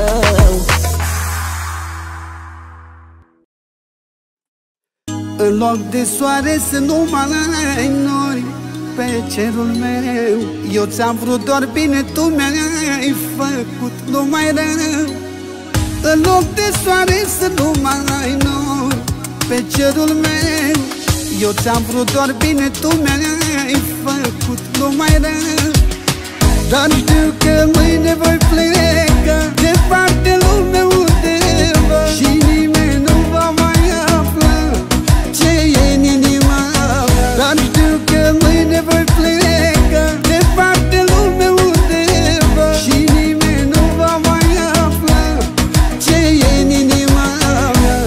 În loc de soare să nu mai nori pe cerul meu. Eu ți-am vrut doar bine, tu mi-ai făcut numai rău. În loc de soare să nu mai nori pe cerul meu. Eu ți-am vrut doar bine, tu mi-ai făcut numai rău. Dar știu că mâine voi pleca departe lume undeva și nimeni nu va mai afla ce e în inima mea. Dar știu că mâine voi pleca departe lume undeva și nimeni nu va mai afla ce e în inima mea.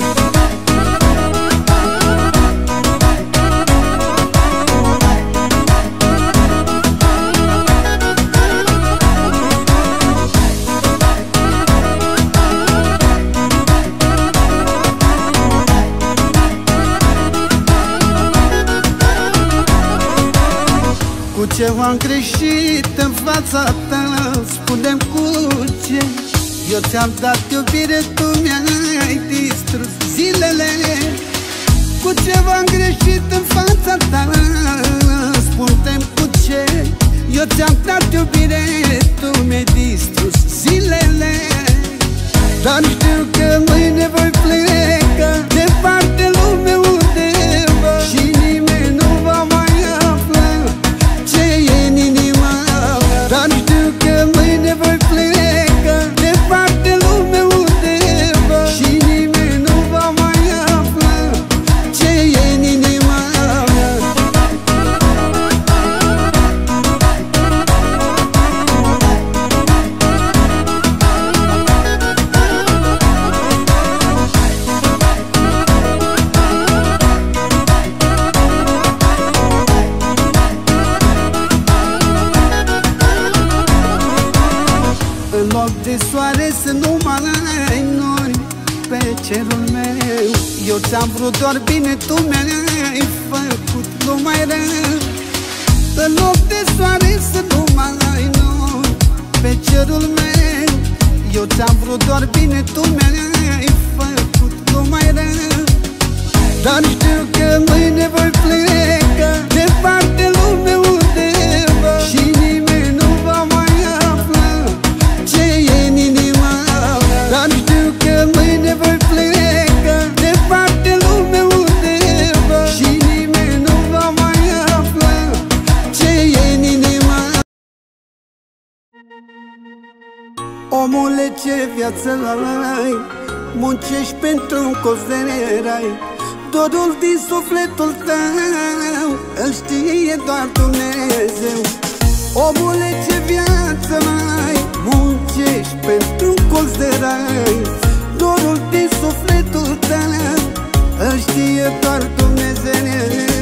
Cu ce v-am greșit în fața ta, spune-mi cu ce. Eu ți-am dat iubire, tu mi-ai distrus zilele. Cu ce v-am greșit în fața ta, spune-mi cu ce. Eu ți-am dat iubire, tu mi-ai distrus zilele. Dar știu că mâine voi pleca departe lume undeva și nimeni nu va mai afla ce e în inima mea. Dar știu că mâine voi pleca departe lume undeva și nimeni nu va mai afla ce e în inima mea. În loc de soare să nu mai nori pe cerul meu. Eu ți-am vrut doar bine, tu mi-ai făcut numai rău. În loc de soare să nu mai nori pe cerul meu. Eu ți-am vrut doar bine, tu mi-ai făcut numai rău. dar știu că mâine voi pleca departe lume undeva și nimeni nu va mai afla ce e în inima mea. Dar știu că mâine voi pleca departe lume undeva și nimeni nu va mai afla ce e în inima mea. Omule, ce viață ai, muncești pentru un colț de rai. Dorul din sufletul tău îl știe doar Dumnezeu. Omule, ce viață ai, muncești pentru un colț de rai. Dorul din sufletul tău îl știe doar Dumnezeu.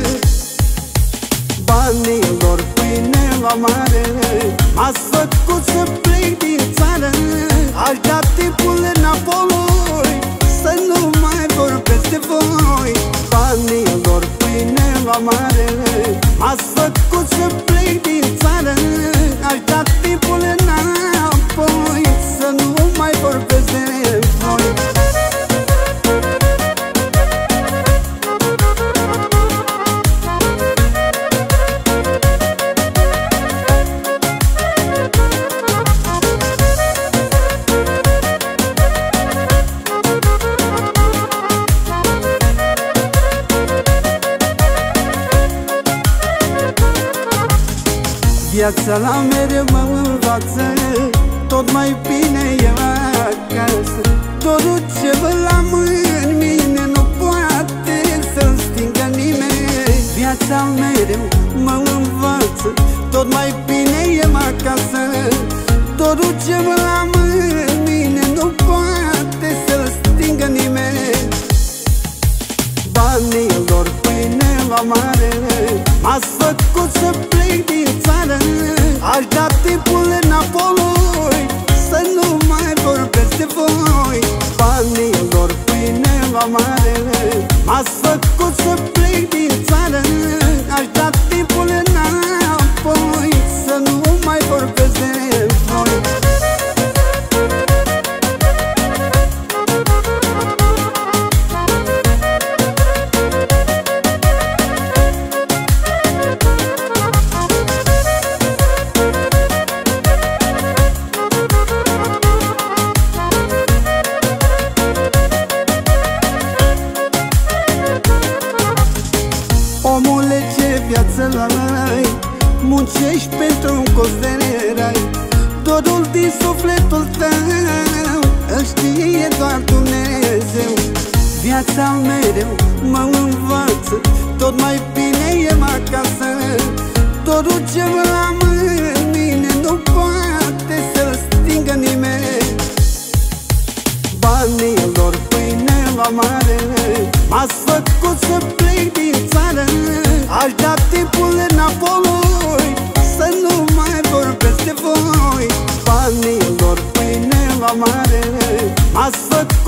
Banilor pâine la mare m-ați făcut să plec din țară. Aș da timpul înapoi să nu mai vorbesc de voi. Banilor pâine la mare m-ați făcut să plec din țară. Aș da timpul înapoi să nu mai vorbesc de voi. Viața la mereu mă învață, tot mai bine e acasă. Dorul ce văd la mâini mine nu poate să-l stingă nimeni. Viața mereu mă învață, tot mai bine e acasă. Dorul ce văd la mâini mine nu poate să-l stingă nimeni. Banilor pâine la mare m-ați făcut să plec din țară. Aș da timpul înapoi să nu mai vorbesc de voi. Banilor pâine la mare m-ați făcut să plec din țară. Aș da timpul înapoi să nu mai vorbesc de voi. Omule, ce viață ai, muncești pentru un colț de rai. Dorul din sufletul tău îl știe doar Dumnezeu. Viața mereu mă învață, tot mai bine e acasă. Dorul ce văd la mâini mine nu poate să-l stingă nimeni. Banilor pâine la mare m-ați făcut să plec din țară. Aș da timpul înapoi să nu mai vorbesc de voi. Banilor pâine la mare m-ați făcut